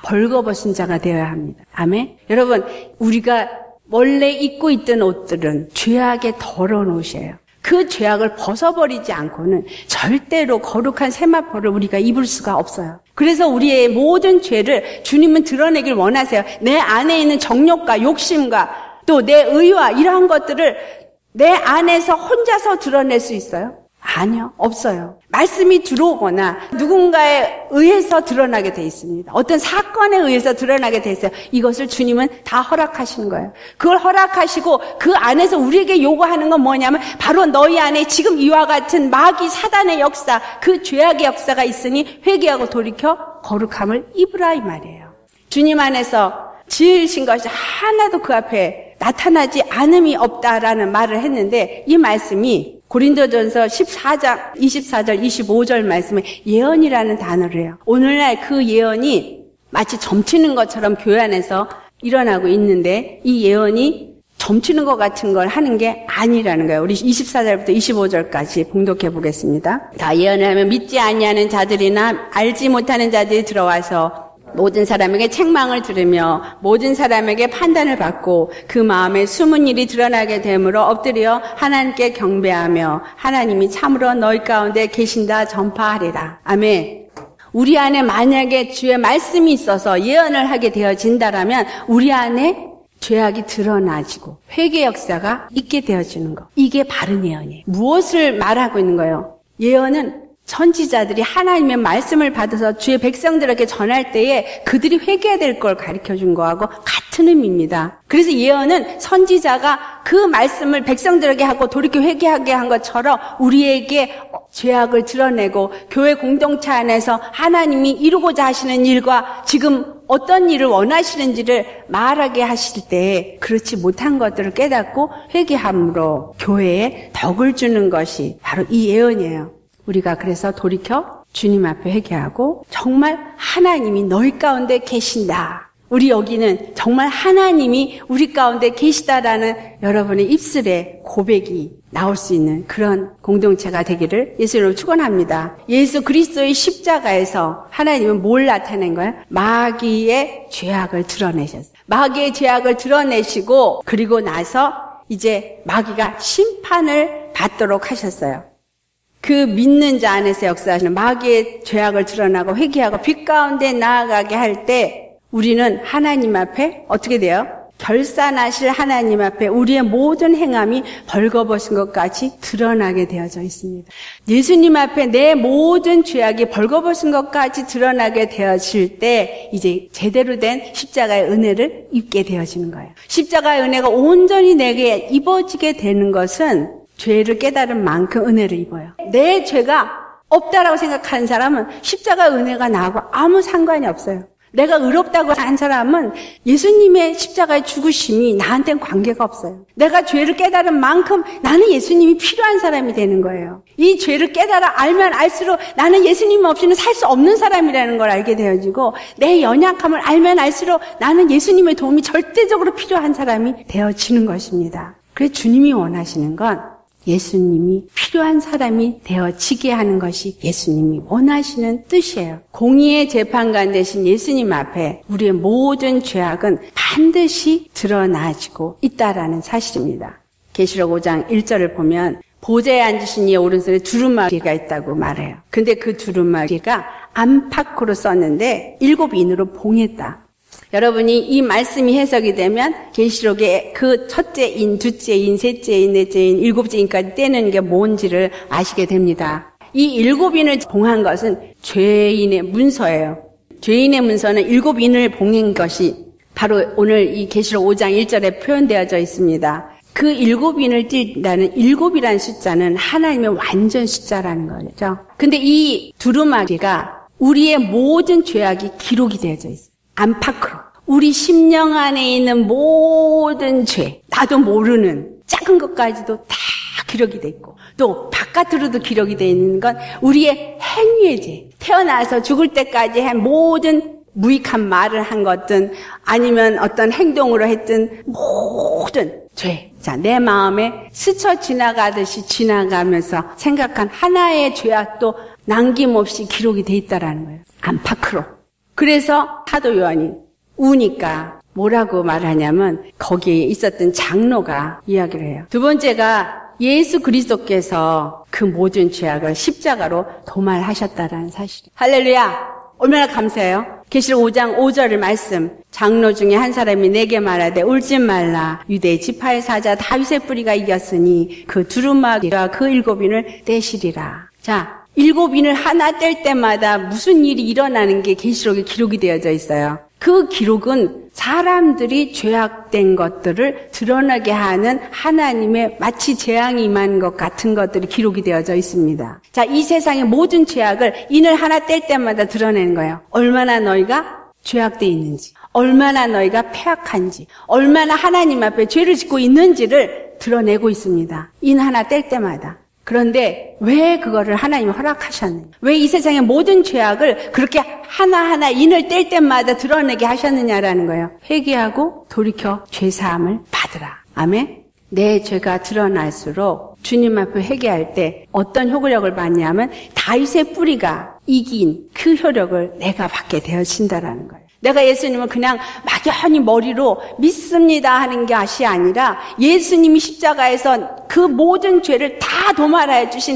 벌거벗은 자가 되어야 합니다. 아멘. 여러분, 우리가 원래 입고 있던 옷들은 죄악에 더러운 옷이에요. 그 죄악을 벗어버리지 않고는 절대로 거룩한 세마포를 우리가 입을 수가 없어요. 그래서 우리의 모든 죄를 주님은 드러내길 원하세요. 내 안에 있는 정욕과 욕심과 또 내 의와 이러한 것들을 내 안에서 혼자서 드러낼 수 있어요? 아니요, 없어요. 말씀이 들어오거나 누군가에 의해서 드러나게 돼 있습니다. 어떤 사건에 의해서 드러나게 돼 있어요. 이것을 주님은 다 허락하시는 거예요. 그걸 허락하시고 그 안에서 우리에게 요구하는 건 뭐냐면 바로 너희 안에 지금 이와 같은 마귀 사단의 역사, 그 죄악의 역사가 있으니 회개하고 돌이켜 거룩함을 입으라 이 말이에요. 주님 안에서 지으신 것이 하나도 그 앞에 나타나지 않음이 없다라는 말을 했는데 이 말씀이 고린도전서 십사 장 이십사 절 이십오 절 말씀에 예언이라는 단어를 해요. 오늘날 그 예언이 마치 점치는 것처럼 교회 안에서 일어나고 있는데 이 예언이 점치는 것 같은 걸 하는 게 아니라는 거예요. 우리 이십사 절부터 이십오 절까지 봉독해 보겠습니다. 다 예언을 하면 믿지 아니하는 자들이나 알지 못하는 자들이 들어와서 모든 사람에게 책망을 들으며 모든 사람에게 판단을 받고 그 마음에 숨은 일이 드러나게 되므로 엎드려 하나님께 경배하며 하나님이 참으로 너희 가운데 계신다 전파하리라. 아멘. 우리 안에 만약에 주의 말씀이 있어서 예언을 하게 되어진다라면 우리 안에 죄악이 드러나지고 회개 역사가 있게 되어지는 거. 이게 바른 예언이에요. 무엇을 말하고 있는 거예요? 예언은 선지자들이 하나님의 말씀을 받아서 주의 백성들에게 전할 때에 그들이 회개해야 될 걸 가르쳐준 거하고 같은 의미입니다. 그래서 예언은 선지자가 그 말씀을 백성들에게 하고 돌이켜 회개하게 한 것처럼 우리에게 죄악을 드러내고 교회 공동체 안에서 하나님이 이루고자 하시는 일과 지금 어떤 일을 원하시는지를 말하게 하실 때 그렇지 못한 것들을 깨닫고 회개함으로 교회에 덕을 주는 것이 바로 이 예언이에요. 우리가 그래서 돌이켜 주님 앞에 회개하고 정말 하나님이 너희 가운데 계신다. 우리 여기는 정말 하나님이 우리 가운데 계시다라는 여러분의 입술에 고백이 나올 수 있는 그런 공동체가 되기를 예수님으로 축원합니다. 예수 그리스도의 십자가에서 하나님은 뭘 나타낸 거예요? 마귀의 죄악을 드러내셨어요. 마귀의 죄악을 드러내시고 그리고 나서 이제 마귀가 심판을 받도록 하셨어요. 그 믿는 자 안에서 역사하시는 마귀의 죄악을 드러나고 회개하고 빛 가운데 나아가게 할 때 우리는 하나님 앞에 어떻게 돼요? 결산하실 하나님 앞에 우리의 모든 행함이 벌거벗은 것까지 드러나게 되어져 있습니다. 예수님 앞에 내 모든 죄악이 벌거벗은 것까지 드러나게 되어질 때 이제 제대로 된 십자가의 은혜를 입게 되어지는 거예요. 십자가의 은혜가 온전히 내게 입어지게 되는 것은 죄를 깨달은 만큼 은혜를 입어요. 내 죄가 없다라고 생각하는 사람은 십자가 은혜가 나하고 아무 상관이 없어요. 내가 의롭다고 한 사람은 예수님의 십자가의 죽으심이 나한테는 관계가 없어요. 내가 죄를 깨달은 만큼 나는 예수님이 필요한 사람이 되는 거예요. 이 죄를 깨달아 알면 알수록 나는 예수님 없이는 살 수 없는 사람이라는 걸 알게 되어지고 내 연약함을 알면 알수록 나는 예수님의 도움이 절대적으로 필요한 사람이 되어지는 것입니다. 그래서 주님이 원하시는 건 예수님이 필요한 사람이 되어지게 하는 것이 예수님이 원하시는 뜻이에요. 공의의 재판관 되신 예수님 앞에 우리의 모든 죄악은 반드시 드러나지고 있다라는 사실입니다. 계시록 오 장 일 절을 보면 보좌에 앉으신 이의 오른손에 두루마리가 있다고 말해요. 근데 그 두루마리가 안팎으로 썼는데 일곱 인으로 봉했다. 여러분이 이 말씀이 해석이 되면 계시록의 그 첫째 인, 둘째 인, 셋째 인, 넷째 인, 일곱째 인까지 떼는 게 뭔지를 아시게 됩니다. 이 일곱 인을 봉한 것은 죄인의 문서예요. 죄인의 문서는 일곱 인을 봉인 것이 바로 오늘 이 계시록 오 장 일 절에 표현되어져 있습니다. 그 일곱 인을 띈다는 일곱이라는 숫자는 하나님의 완전 숫자라는 거죠. 근데 이 두루마리가 우리의 모든 죄악이 기록이 되어져 있어요. 안팎으로 우리 심령 안에 있는 모든 죄, 나도 모르는 작은 것까지도 다 기록이 돼 있고 또 바깥으로도 기록이 돼 있는 건 우리의 행위의 죄, 태어나서 죽을 때까지 한 모든 무익한 말을 한 것든 아니면 어떤 행동으로 했든 모든 죄. 자, 내 마음에 스쳐 지나가듯이 지나가면서 생각한 하나의 죄악도 남김없이 기록이 돼 있다라는 거예요. 안팎으로. 그래서 사도 요한이 우니까 뭐라고 말하냐면 거기에 있었던 장로가 이야기를 해요. 두 번째가 예수 그리스도께서 그 모든 죄악을 십자가로 도말하셨다라는 사실. 할렐루야. 얼마나 감사해요. 계시록 오 장 오 절의 말씀. 장로 중에 한 사람이 내게 말하되 울지 말라. 유대 지파의 사자 다윗의 뿌리가 이겼으니 그 두루마기와 그 일곱인을 떼시리라. 자, 일곱인을 하나 뗄 때마다 무슨 일이 일어나는 게 계시록에 기록이 되어져 있어요. 그 기록은 사람들이 죄악된 것들을 드러나게 하는 하나님의 마치 재앙이 임한 것 같은 것들이 기록이 되어져 있습니다. 자, 이 세상의 모든 죄악을 인을 하나 뗄 때마다 드러내는 거예요. 얼마나 너희가 죄악되어 있는지, 얼마나 너희가 패악한지, 얼마나 하나님 앞에 죄를 짓고 있는지를 드러내고 있습니다. 인 하나 뗄 때마다. 그런데 왜 그거를 하나님이 허락하셨느냐? 왜 이 세상의 모든 죄악을 그렇게 하나하나 인을 뗄 때마다 드러내게 하셨느냐라는 거예요. 회개하고 돌이켜 죄사함을 받으라. 아멘? 내 죄가 드러날수록 주님 앞에 회개할 때 어떤 효력을 받냐면 다윗의 뿌리가 이긴 그 효력을 내가 받게 되어진다라는 거예요. 내가 예수님을 그냥 막연히 머리로 믿습니다 하는 것이 아니라 예수님이 십자가에서 그 모든 죄를 다 도말하여 주신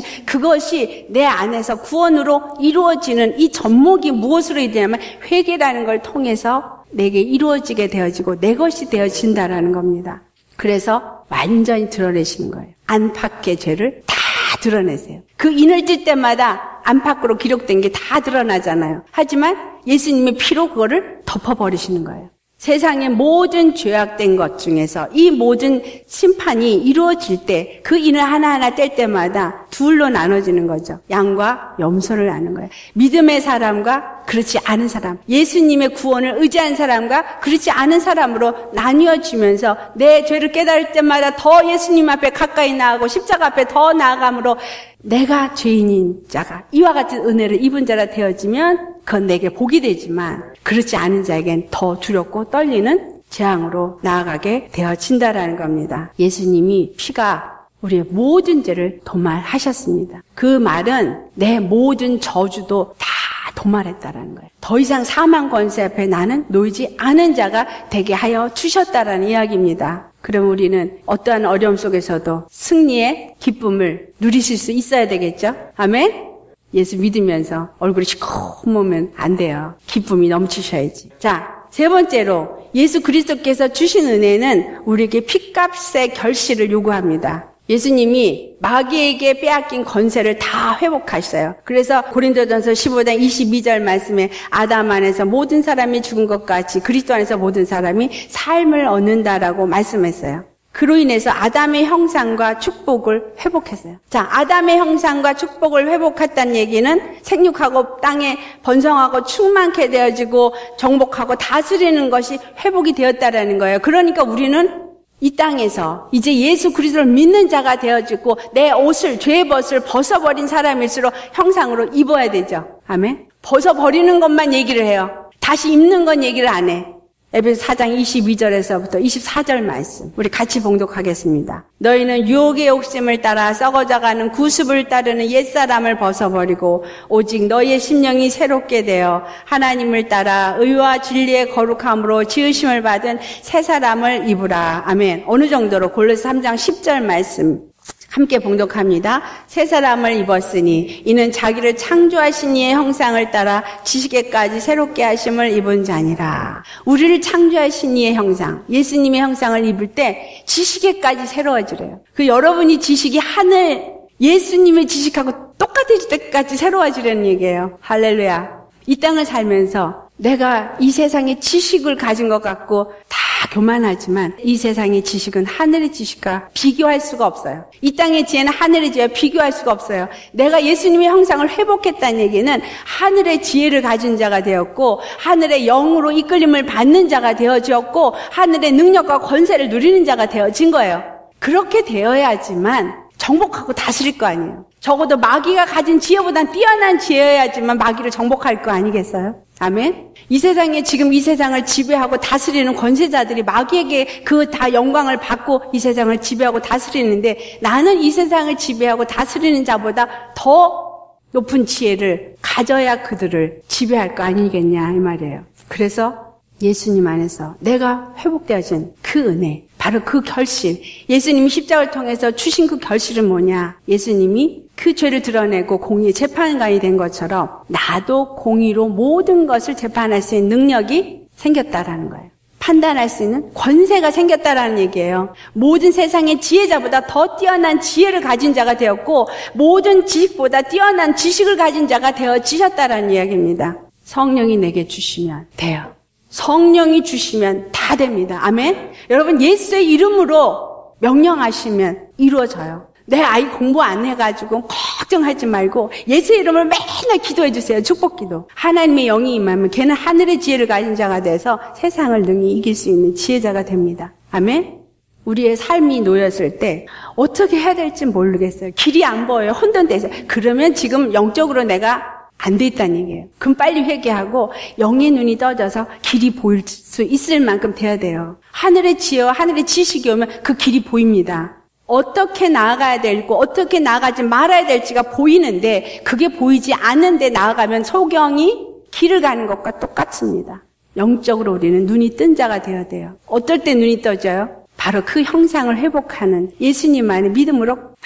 그것이 내 안에서 구원으로 이루어지는 이 접목이 무엇으로 되냐면 회개라는 걸 통해서 내게 이루어지게 되어지고 내 것이 되어진다라는 겁니다. 그래서 완전히 드러내시는 거예요. 안팎의 죄를 다 드러내세요. 그 인을 찔 때마다 안팎으로 기록된 게 다 드러나잖아요. 하지만 예수님의 피로 그거를 덮어버리시는 거예요. 세상의 모든 죄악된 것 중에서 이 모든 심판이 이루어질 때 그 인을 하나하나 뗄 때마다 둘로 나눠지는 거죠. 양과 염소를 나누는 거예요. 믿음의 사람과 그렇지 않은 사람, 예수님의 구원을 의지한 사람과 그렇지 않은 사람으로 나뉘어지면서 내 죄를 깨달을 때마다 더 예수님 앞에 가까이 나아가고 십자가 앞에 더 나아감으로 내가 죄인인 자가 이와 같은 은혜를 입은 자라 되어지면 그건 내게 복이 되지만 그렇지 않은 자에겐 더 두렵고 떨리는 재앙으로 나아가게 되어진다라는 겁니다. 예수님이 피가 우리의 모든 죄를 도말하셨습니다. 그 말은 내 모든 저주도 다 도말했다라는 거예요. 더 이상 사망 권세 앞에 나는 놓이지 않은 자가 되게 하여 주셨다라는 이야기입니다. 그럼 우리는 어떠한 어려움 속에서도 승리의 기쁨을 누리실 수 있어야 되겠죠? 아멘? 예수 믿으면서 얼굴이 시커매면 안 돼요. 기쁨이 넘치셔야지. 자, 세 번째로 예수 그리스도께서 주신 은혜는 우리에게 핏값의 결실을 요구합니다. 예수님이 마귀에게 빼앗긴 권세를 다 회복하셨어요. 그래서 고린도전서 십오 장 이십이 절 말씀에 아담 안에서 모든 사람이 죽은 것 같이 그리스도 안에서 모든 사람이 삶을 얻는다라고 말씀했어요. 그로 인해서 아담의 형상과 축복을 회복했어요. 자, 아담의 형상과 축복을 회복했다는 얘기는 생육하고 땅에 번성하고 충만케 되어지고 정복하고 다스리는 것이 회복이 되었다라는 거예요. 그러니까 우리는 이 땅에서 이제 예수 그리스도를 믿는 자가 되어지고 내 옷을, 죄의 벗을 벗어버린 사람일수록 형상으로 입어야 되죠. 아멘? 벗어버리는 것만 얘기를 해요. 다시 입는 건 얘기를 안 해. 에베소 사 장 이십이 절에서부터 이십사 절 말씀 우리 같이 봉독하겠습니다. 너희는 유혹의 욕심을 따라 썩어져가는 구습을 따르는 옛사람을 벗어버리고 오직 너희의 심령이 새롭게 되어 하나님을 따라 의와 진리의 거룩함으로 지으심을 받은 새 사람을 입으라. 아멘. 어느 정도로 골로새 삼 장 십 절 말씀 함께 봉독합니다. 새 사람을 입었으니 이는 자기를 창조하신 이의 형상을 따라 지식에까지 새롭게 하심을 입은 자니라. 우리를 창조하신 이의 형상, 예수님의 형상을 입을 때 지식에까지 새로워지래요. 그 여러분이 지식이 하늘 예수님의 지식하고 똑같을 때까지 새로워지라는 얘기예요. 할렐루야. 이 땅을 살면서 내가 이 세상의 지식을 가진 것 같고 다 교만하지만 이 세상의 지식은 하늘의 지식과 비교할 수가 없어요. 이 땅의 지혜는 하늘의 지혜와 비교할 수가 없어요. 내가 예수님의 형상을 회복했다는 얘기는 하늘의 지혜를 가진 자가 되었고 하늘의 영으로 이끌림을 받는 자가 되어졌고 하늘의 능력과 권세를 누리는 자가 되어진 거예요. 그렇게 되어야지만 정복하고 다스릴 거 아니에요. 적어도 마귀가 가진 지혜보단 뛰어난 지혜여야지만 마귀를 정복할 거 아니겠어요? 아멘? 이 세상에 지금 이 세상을 지배하고 다스리는 권세자들이 마귀에게 그 다 영광을 받고 이 세상을 지배하고 다스리는데 나는 이 세상을 지배하고 다스리는 자보다 더 높은 지혜를 가져야 그들을 지배할 거 아니겠냐 이 말이에요. 그래서 예수님 안에서 내가 회복되어진 그 은혜, 바로 그 결실, 예수님이 십자가를 통해서 주신 그 결실은 뭐냐? 예수님이 그 죄를 드러내고 공의의 재판관이 된 것처럼 나도 공의로 모든 것을 재판할 수 있는 능력이 생겼다라는 거예요. 판단할 수 있는 권세가 생겼다라는 얘기예요. 모든 세상의 지혜자보다 더 뛰어난 지혜를 가진 자가 되었고 모든 지식보다 뛰어난 지식을 가진 자가 되어지셨다라는 이야기입니다. 성령이 내게 주시면 돼요. 성령이 주시면 다 됩니다. 아멘? 여러분 예수의 이름으로 명령하시면 이루어져요. 내 아이 공부 안 해가지고 걱정하지 말고 예수의 이름을 맨날 기도해 주세요. 축복기도. 하나님의 영이 임하면 걔는 하늘의 지혜를 가진 자가 돼서 세상을 능히 이길 수 있는 지혜자가 됩니다. 아멘? 우리의 삶이 놓였을 때 어떻게 해야 될지 모르겠어요. 길이 안 보여요. 혼돈돼 있어요. 그러면 지금 영적으로 내가 안 돼 있다는 얘기예요. 그럼 빨리 회개하고 영의 눈이 떠져서 길이 보일 수 있을 만큼 돼야 돼요. 하늘의 지혜와 하늘의 지식이 오면 그 길이 보입니다. 어떻게 나아가야 될고 어떻게 나아가지 말아야 될지가 보이는데 그게 보이지 않는데 나아가면 소경이 길을 가는 것과 똑같습니다. 영적으로 우리는 눈이 뜬 자가 되어야 돼요. 어떨 때 눈이 떠져요? 바로 그 형상을 회복하는 예수님 안에 믿음으로 막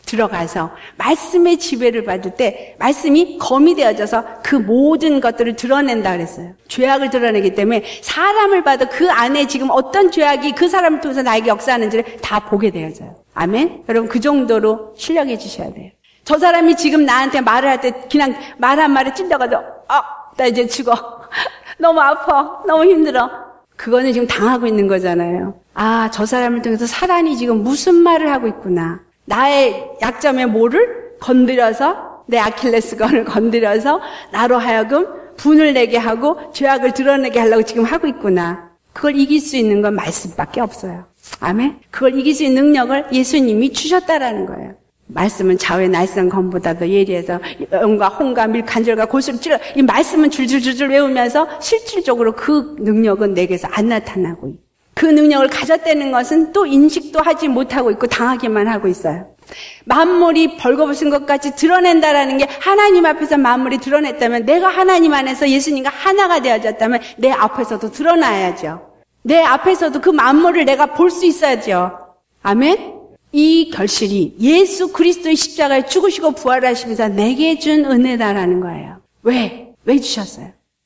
들어가서 말씀의 지배를 받을 때 말씀이 검이 되어져서 그 모든 것들을 드러낸다 그랬어요. 죄악을 드러내기 때문에 사람을 봐도 그 안에 지금 어떤 죄악이 그 사람을 통해서 나에게 역사하는지를 다 보게 되어져요. 아멘? 여러분 그 정도로 실력해주셔야 돼요. 저 사람이 지금 나한테 말을 할 때 그냥 말 한 말에 찔려가지고 아, 나 이제 죽어. 너무 아파. 너무 힘들어. 그거는 지금 당하고 있는 거잖아요. 아, 저 사람을 통해서 사단이 지금 무슨 말을 하고 있구나. 나의 약점의 뭐를 건드려서 내 아킬레스건을 건드려서 나로 하여금 분을 내게 하고 죄악을 드러내게 하려고 지금 하고 있구나. 그걸 이길 수 있는 건 말씀밖에 없어요. 아멘? 그걸 이길 수 있는 능력을 예수님이 주셨다라는 거예요. 말씀은 좌우의 날선 검보다도 예리해서 영과 혼과 밀 간절과 골수를 찔러 이 말씀은 줄줄줄줄 외우면서 실질적으로 그 능력은 내게서 안 나타나고 있어요. 그 능력을 가졌다는 것은 또 인식도 하지 못하고 있고 당하기만 하고 있어요. 만물이 벌거벗은 것 같이 드러낸다라는 게 하나님 앞에서 만물이 드러냈다면 내가 하나님 안에서 예수님과 하나가 되어졌다면 내 앞에서도 드러나야죠. 내 앞에서도 그 만물을 내가 볼 수 있어야죠. 아멘? 이 결실이 예수 그리스도의 십자가에 죽으시고 부활하시면서 내게 준 은혜다라는 거예요. 왜? 왜 주셨어요?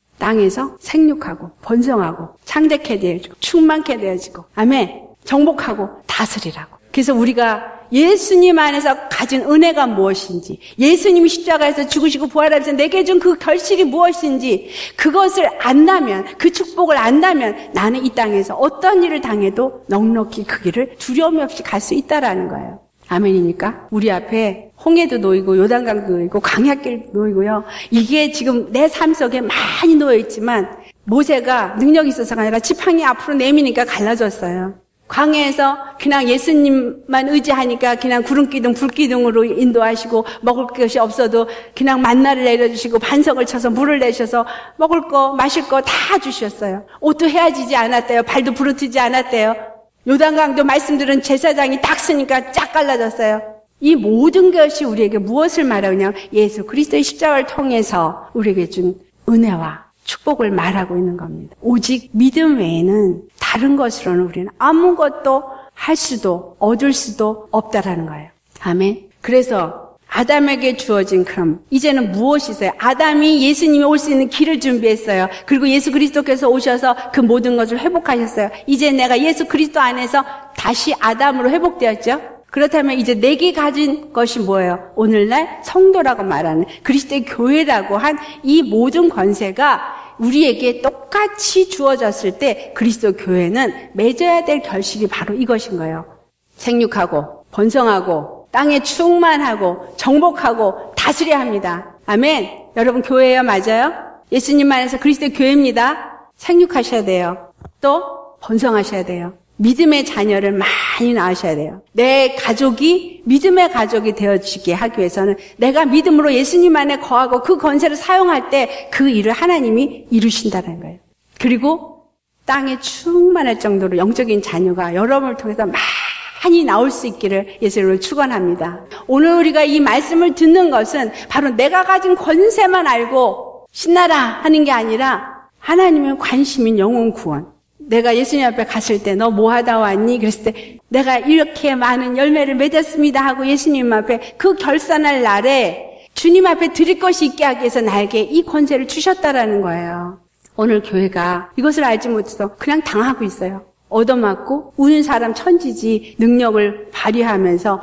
땅에서 생육하고 번성하고 창대케 되어지고 충만케 되어지고 아멘 정복하고 다스리라고. 그래서 우리가 예수님 안에서 가진 은혜가 무엇인지 예수님이 십자가에서 죽으시고 부활하셔서 내게 준 그 결실이 무엇인지 그것을 안다면 그 축복을 안다면 나는 이 땅에서 어떤 일을 당해도 넉넉히 그 길을 두려움 없이 갈 수 있다라는 거예요. 아멘입니까? 우리 앞에 홍해도 놓이고 요단강도 놓이고 광야길 놓이고요. 이게 지금 내 삶 속에 많이 놓여있지만 모세가 능력이 있어서가 아니라 지팡이 앞으로 내미니까 갈라졌어요. 광야에서 그냥 예수님만 의지하니까 그냥 구름기둥 불기둥으로 인도하시고 먹을 것이 없어도 그냥 만나를 내려주시고 반석을 쳐서 물을 내셔서 먹을 거 마실 거 다 주셨어요. 옷도 헤어지지 않았대요. 발도 부르트지 않았대요. 요단강도 말씀들은 제사장이 딱 쓰니까 쫙 갈라졌어요. 이 모든 것이 우리에게 무엇을 말하느냐? 예수 그리스도의 십자가를 통해서 우리에게 준 은혜와 축복을 말하고 있는 겁니다. 오직 믿음 외에는 다른 것으로는 우리는 아무것도 할 수도 얻을 수도 없다라는 거예요. 아멘. 그래서 아담에게 주어진 그럼 이제는 무엇이 있어요? 아담이 예수님이 올 수 있는 길을 준비했어요. 그리고 예수 그리스도께서 오셔서 그 모든 것을 회복하셨어요. 이제 내가 예수 그리스도 안에서 다시 아담으로 회복되었죠. 그렇다면 이제 내게 가진 것이 뭐예요? 오늘날 성도라고 말하는 그리스도의 교회라고 한 이 모든 권세가 우리에게 똑같이 주어졌을 때 그리스도 교회는 맺어야 될 결실이 바로 이것인 거예요. 생육하고 번성하고 땅에 충만하고 정복하고 다스려야 합니다. 아멘. 여러분 교회예요. 맞아요? 예수님 안에서 그리스도의 교회입니다. 생육하셔야 돼요. 또 번성하셔야 돼요. 믿음의 자녀를 많이 낳으셔야 돼요. 내 가족이 믿음의 가족이 되어지게 하기 위해서는 내가 믿음으로 예수님 안에 거하고 그 권세를 사용할 때 그 일을 하나님이 이루신다는 거예요. 그리고 땅에 충만할 정도로 영적인 자녀가 여러분을 통해서 많이 나올 수 있기를 예수님으로 축원합니다. 오늘 우리가 이 말씀을 듣는 것은 바로 내가 가진 권세만 알고 신나라 하는 게 아니라 하나님의 관심인 영혼 구원. 내가 예수님 앞에 갔을 때 너 뭐 하다 왔니? 그랬을 때 내가 이렇게 많은 열매를 맺었습니다 하고 예수님 앞에 그 결산할 날에 주님 앞에 드릴 것이 있게 하기 위해서 나에게 이 권세를 주셨다라는 거예요. 오늘 교회가 이것을 알지 못해서 그냥 당하고 있어요. 얻어맞고 우는 사람 천지지 능력을 발휘하면서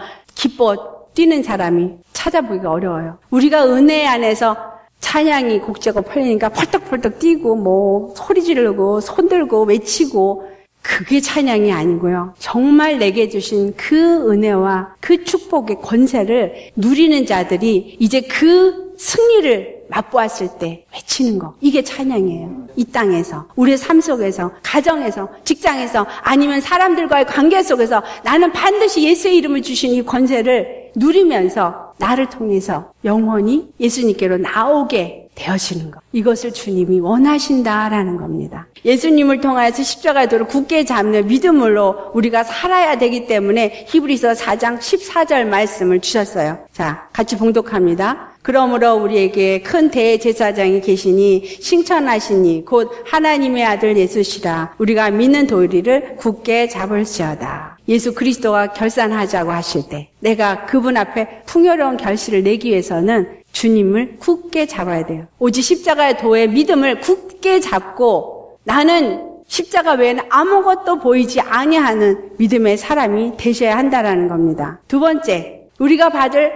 기뻐 뛰는 사람이 찾아보기가 어려워요. 우리가 은혜 안에서 찬양이 곡제가 펼리니까 펄떡펄떡 뛰고 뭐 소리 지르고 손들고 외치고 그게 찬양이 아니고요. 정말 내게 주신 그 은혜와 그 축복의 권세를 누리는 자들이 이제 그 승리를 맛보았을 때 외치는 거. 이게 찬양이에요. 이 땅에서, 우리의 삶 속에서, 가정에서, 직장에서, 아니면 사람들과의 관계 속에서 나는 반드시 예수의 이름을 주신 이 권세를 누리면서 나를 통해서 영원히 예수님께로 나오게 되어지는 것. 이것을 주님이 원하신다라는 겁니다. 예수님을 통하여서 십자가의 도를 굳게 잡는 믿음으로 우리가 살아야 되기 때문에 히브리서 사 장 십사 절 말씀을 주셨어요. 자, 같이 봉독합니다. 그러므로 우리에게 큰 대제사장이 계시니 신천하시니 곧 하나님의 아들 예수시라. 우리가 믿는 도리를 굳게 잡을지어다. 예수 그리스도와 결산하자고 하실 때 내가 그분 앞에 풍요로운 결실을 내기 위해서는 주님을 굳게 잡아야 돼요. 오직 십자가의 도의 믿음을 굳게 잡고 나는 십자가 외에는 아무것도 보이지 아니하는 믿음의 사람이 되셔야 한다라는 겁니다. 두 번째, 우리가 받을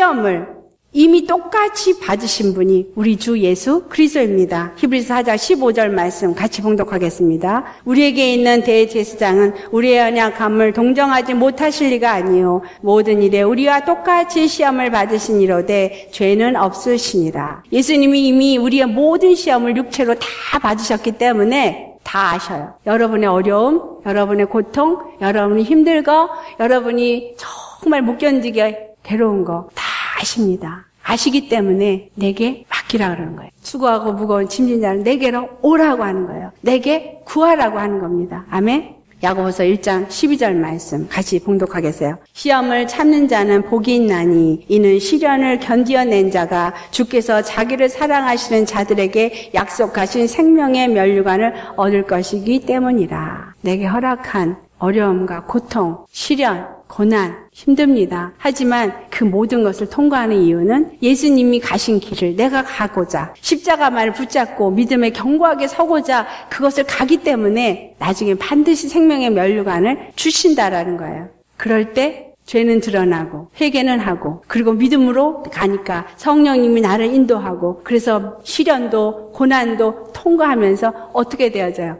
시험을 이미 똑같이 받으신 분이 우리 주 예수 그리스도입니다. 히브리서 사 장 십오 절 말씀 같이 봉독하겠습니다. 우리에게 있는 대제사장은 우리의 연약함을 동정하지 못하실 리가 아니요 모든 일에 우리와 똑같이 시험을 받으시니로되 죄는 없으시니라. 예수님이 이미 우리의 모든 시험을 육체로 다 받으셨기 때문에 다 아셔요. 여러분의 어려움, 여러분의 고통, 여러분이 힘든 거, 여러분이 정말 못 견디게 괴로운 거 다 아십니다. 아시기 때문에 내게 맡기라 그러는 거예요. 수고하고 무거운 짐진 자를 내게로 오라고 하는 거예요. 내게 구하라고 하는 겁니다. 아멘. 야고보서 일 장 십이 절 말씀 같이 봉독하겠어요. 시험을 참는 자는 복이 있나니 이는 시련을 견디어낸 자가 주께서 자기를 사랑하시는 자들에게 약속하신 생명의 면류관을 얻을 것이기 때문이라. 내게 허락한 어려움과 고통, 시련, 고난, 힘듭니다. 하지만 그 모든 것을 통과하는 이유는 예수님이 가신 길을 내가 가고자 십자가만을 붙잡고 믿음에 견고하게 서고자 그것을 가기 때문에 나중에 반드시 생명의 면류관을 주신다라는 거예요. 그럴 때 죄는 드러나고 회개는 하고 그리고 믿음으로 가니까 성령님이 나를 인도하고 그래서 시련도 고난도 통과하면서 어떻게 되어져요?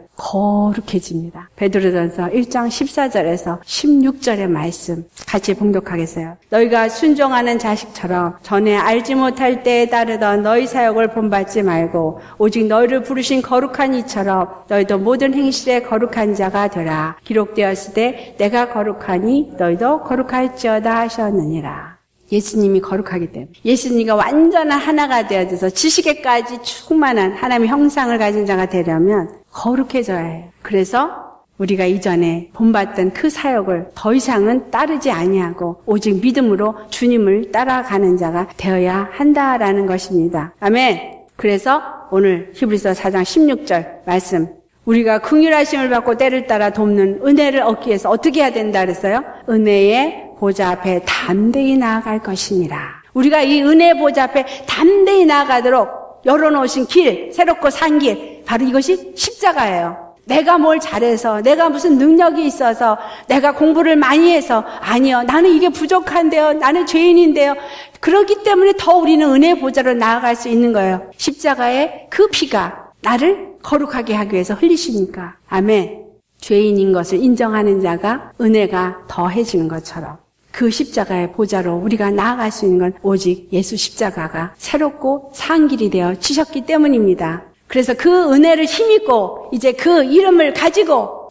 거룩해집니다. 베드로전서 일 장 십사 절에서 십육 절의 말씀 같이 봉독하겠어요. 너희가 순종하는 자식처럼 전에 알지 못할 때에 따르던 너희 사역을 본받지 말고 오직 너희를 부르신 거룩한 이처럼 너희도 모든 행실에 거룩한 자가 되라. 기록되었을 때 내가 거룩하니 너희도 거룩할지어다 하셨느니라. 예수님이 거룩하기 때문에 예수님과 완전한 하나가 되어져서 지식에까지 충만한 하나님의 형상을 가진 자가 되려면 거룩해져야 해요. 그래서 우리가 이전에 본받던 그 사역을 더 이상은 따르지 아니하고 오직 믿음으로 주님을 따라가는 자가 되어야 한다라는 것입니다. 아멘. 그래서 오늘 히브리서 사 장 십육 절 말씀 우리가 긍휼하심을 받고 때를 따라 돕는 은혜를 얻기 위해서 어떻게 해야 된다 그랬어요? 은혜의 보좌 앞에 담대히 나아갈 것이니라. 우리가 이 은혜 보좌 앞에 담대히 나아가도록 열어놓으신 길, 새롭고 산 길, 바로 이것이 십자가예요. 내가 뭘 잘해서, 내가 무슨 능력이 있어서, 내가 공부를 많이 해서, 아니요, 나는 이게 부족한데요, 나는 죄인인데요. 그렇기 때문에 더 우리는 은혜 보좌로 나아갈 수 있는 거예요. 십자가의 그 피가 나를 거룩하게 하기 위해서 흘리시니까. 아멘. 죄인인 것을 인정하는 자가 은혜가 더해지는 것처럼 그 십자가의 보좌로 우리가 나아갈 수 있는 건 오직 예수 십자가가 새롭고 산 길이 되어 지셨기 때문입니다. 그래서 그 은혜를 힘입고 이제 그 이름을 가지고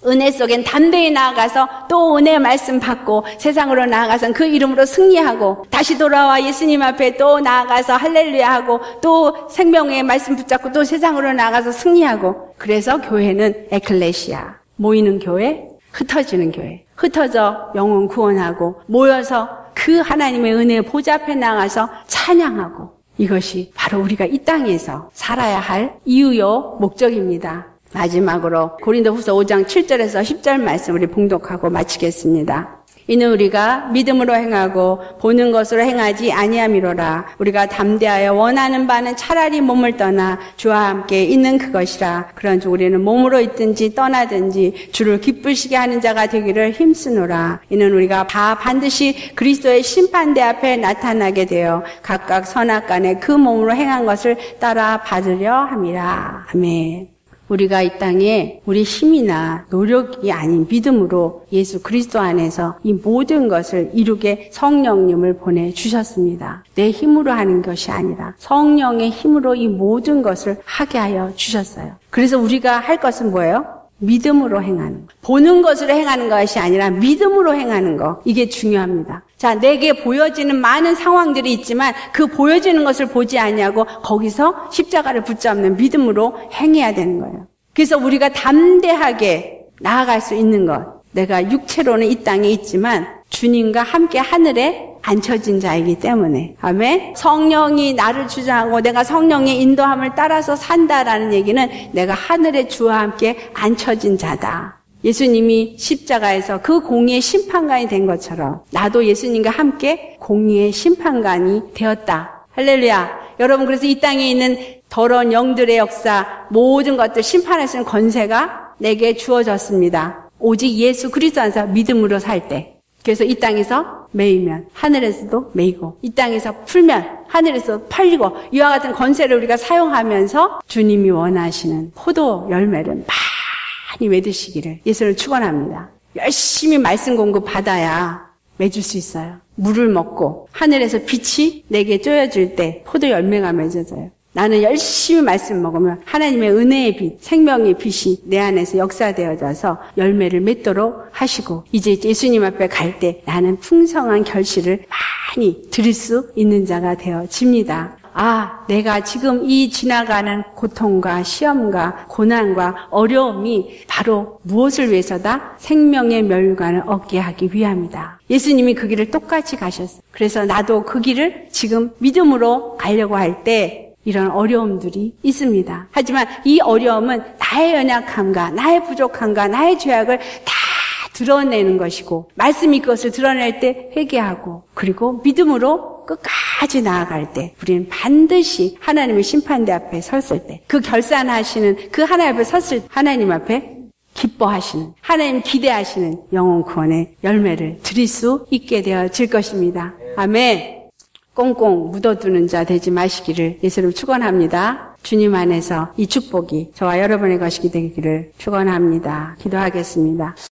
은혜 속엔 담대히 나아가서 또 은혜의 말씀 받고 세상으로 나아가서 그 이름으로 승리하고 다시 돌아와 예수님 앞에 또 나아가서 할렐루야 하고 또 생명의 말씀 붙잡고 또 세상으로 나아가서 승리하고 그래서 교회는 에클레시아 모이는 교회, 흩어지는 교회 흩어져 영혼 구원하고 모여서 그 하나님의 은혜의 보좌 앞에 나가서 찬양하고 이것이 바로 우리가 이 땅에서 살아야 할 이유요 목적입니다. 마지막으로 고린도후서 오 장 칠 절에서 십 절 말씀 우리 봉독하고 마치겠습니다. 이는 우리가 믿음으로 행하고 보는 것으로 행하지 아니함이로라. 우리가 담대하여 원하는 바는 차라리 몸을 떠나 주와 함께 있는 그것이라. 그런즉 우리는 몸으로 있든지 떠나든지 주를 기쁘시게 하는 자가 되기를 힘쓰노라. 이는 우리가 다 반드시 그리스도의 심판대 앞에 나타나게 되어 각각 선악간에 그 몸으로 행한 것을 따라 받으려 함이라. 아멘. 우리가 이 땅에 우리 힘이나 노력이 아닌 믿음으로 예수 그리스도 안에서 이 모든 것을 이루게 성령님을 보내주셨습니다. 내 힘으로 하는 것이 아니라 성령의 힘으로 이 모든 것을 하게 하여 주셨어요. 그래서 우리가 할 것은 뭐예요? 믿음으로 행하는 것. 보는 것으로 행하는 것이 아니라 믿음으로 행하는 것. 이게 중요합니다. 자, 내게 보여지는 많은 상황들이 있지만 그 보여지는 것을 보지 아니하고 거기서 십자가를 붙잡는 믿음으로 행해야 되는 거예요. 그래서 우리가 담대하게 나아갈 수 있는 것. 내가 육체로는 이 땅에 있지만 주님과 함께 하늘에 앉혀진 자이기 때문에. 아멘. 성령이 나를 주장하고 내가 성령의 인도함을 따라서 산다라는 얘기는 내가 하늘의 주와 함께 앉혀진 자다. 예수님이 십자가에서 그 공의의 심판관이 된 것처럼 나도 예수님과 함께 공의의 심판관이 되었다. 할렐루야. 여러분 그래서 이 땅에 있는 더러운 영들의 역사 모든 것들 심판할 수 있는 권세가 내게 주어졌습니다. 오직 예수 그리스도 안에서 믿음으로 살 때. 그래서 이 땅에서 매이면 하늘에서도 매이고 이 땅에서 풀면 하늘에서 팔리고 이와 같은 권세를 우리가 사용하면서 주님이 원하시는 포도 열매를 많이 맺으시기를 예수를 축원합니다. 열심히 말씀 공급 받아야 맺을 수 있어요. 물을 먹고 하늘에서 빛이 내게 쪼여질 때 포도 열매가 맺어져요. 나는 열심히 말씀 먹으면 하나님의 은혜의 빛, 생명의 빛이 내 안에서 역사되어져서 열매를 맺도록 하시고 이제 예수님 앞에 갈 때 나는 풍성한 결실을 많이 드릴 수 있는 자가 되어집니다. 아, 내가 지금 이 지나가는 고통과 시험과 고난과 어려움이 바로 무엇을 위해서다? 생명의 멸관을 얻게 하기 위함이다. 예수님이 그 길을 똑같이 가셨어요. 그래서 나도 그 길을 지금 믿음으로 가려고 할 때 이런 어려움들이 있습니다. 하지만 이 어려움은 나의 연약함과 나의 부족함과 나의 죄악을 다 드러내는 것이고 말씀이 그것을 드러낼 때 회개하고 그리고 믿음으로 끝까지 나아갈 때 우리는 반드시 하나님의 심판대 앞에 섰을 때 그 결산하시는 그 하나님 앞에 섰을 때 하나님 앞에 기뻐하시는 하나님 기대하시는 영혼 구원의 열매를 드릴 수 있게 되어질 것입니다. 아멘. 꽁꽁 묻어두는 자 되지 마시기를 예수를 축원합니다. 주님 안에서 이 축복이 저와 여러분의 것이 되기를 축원합니다. 기도하겠습니다.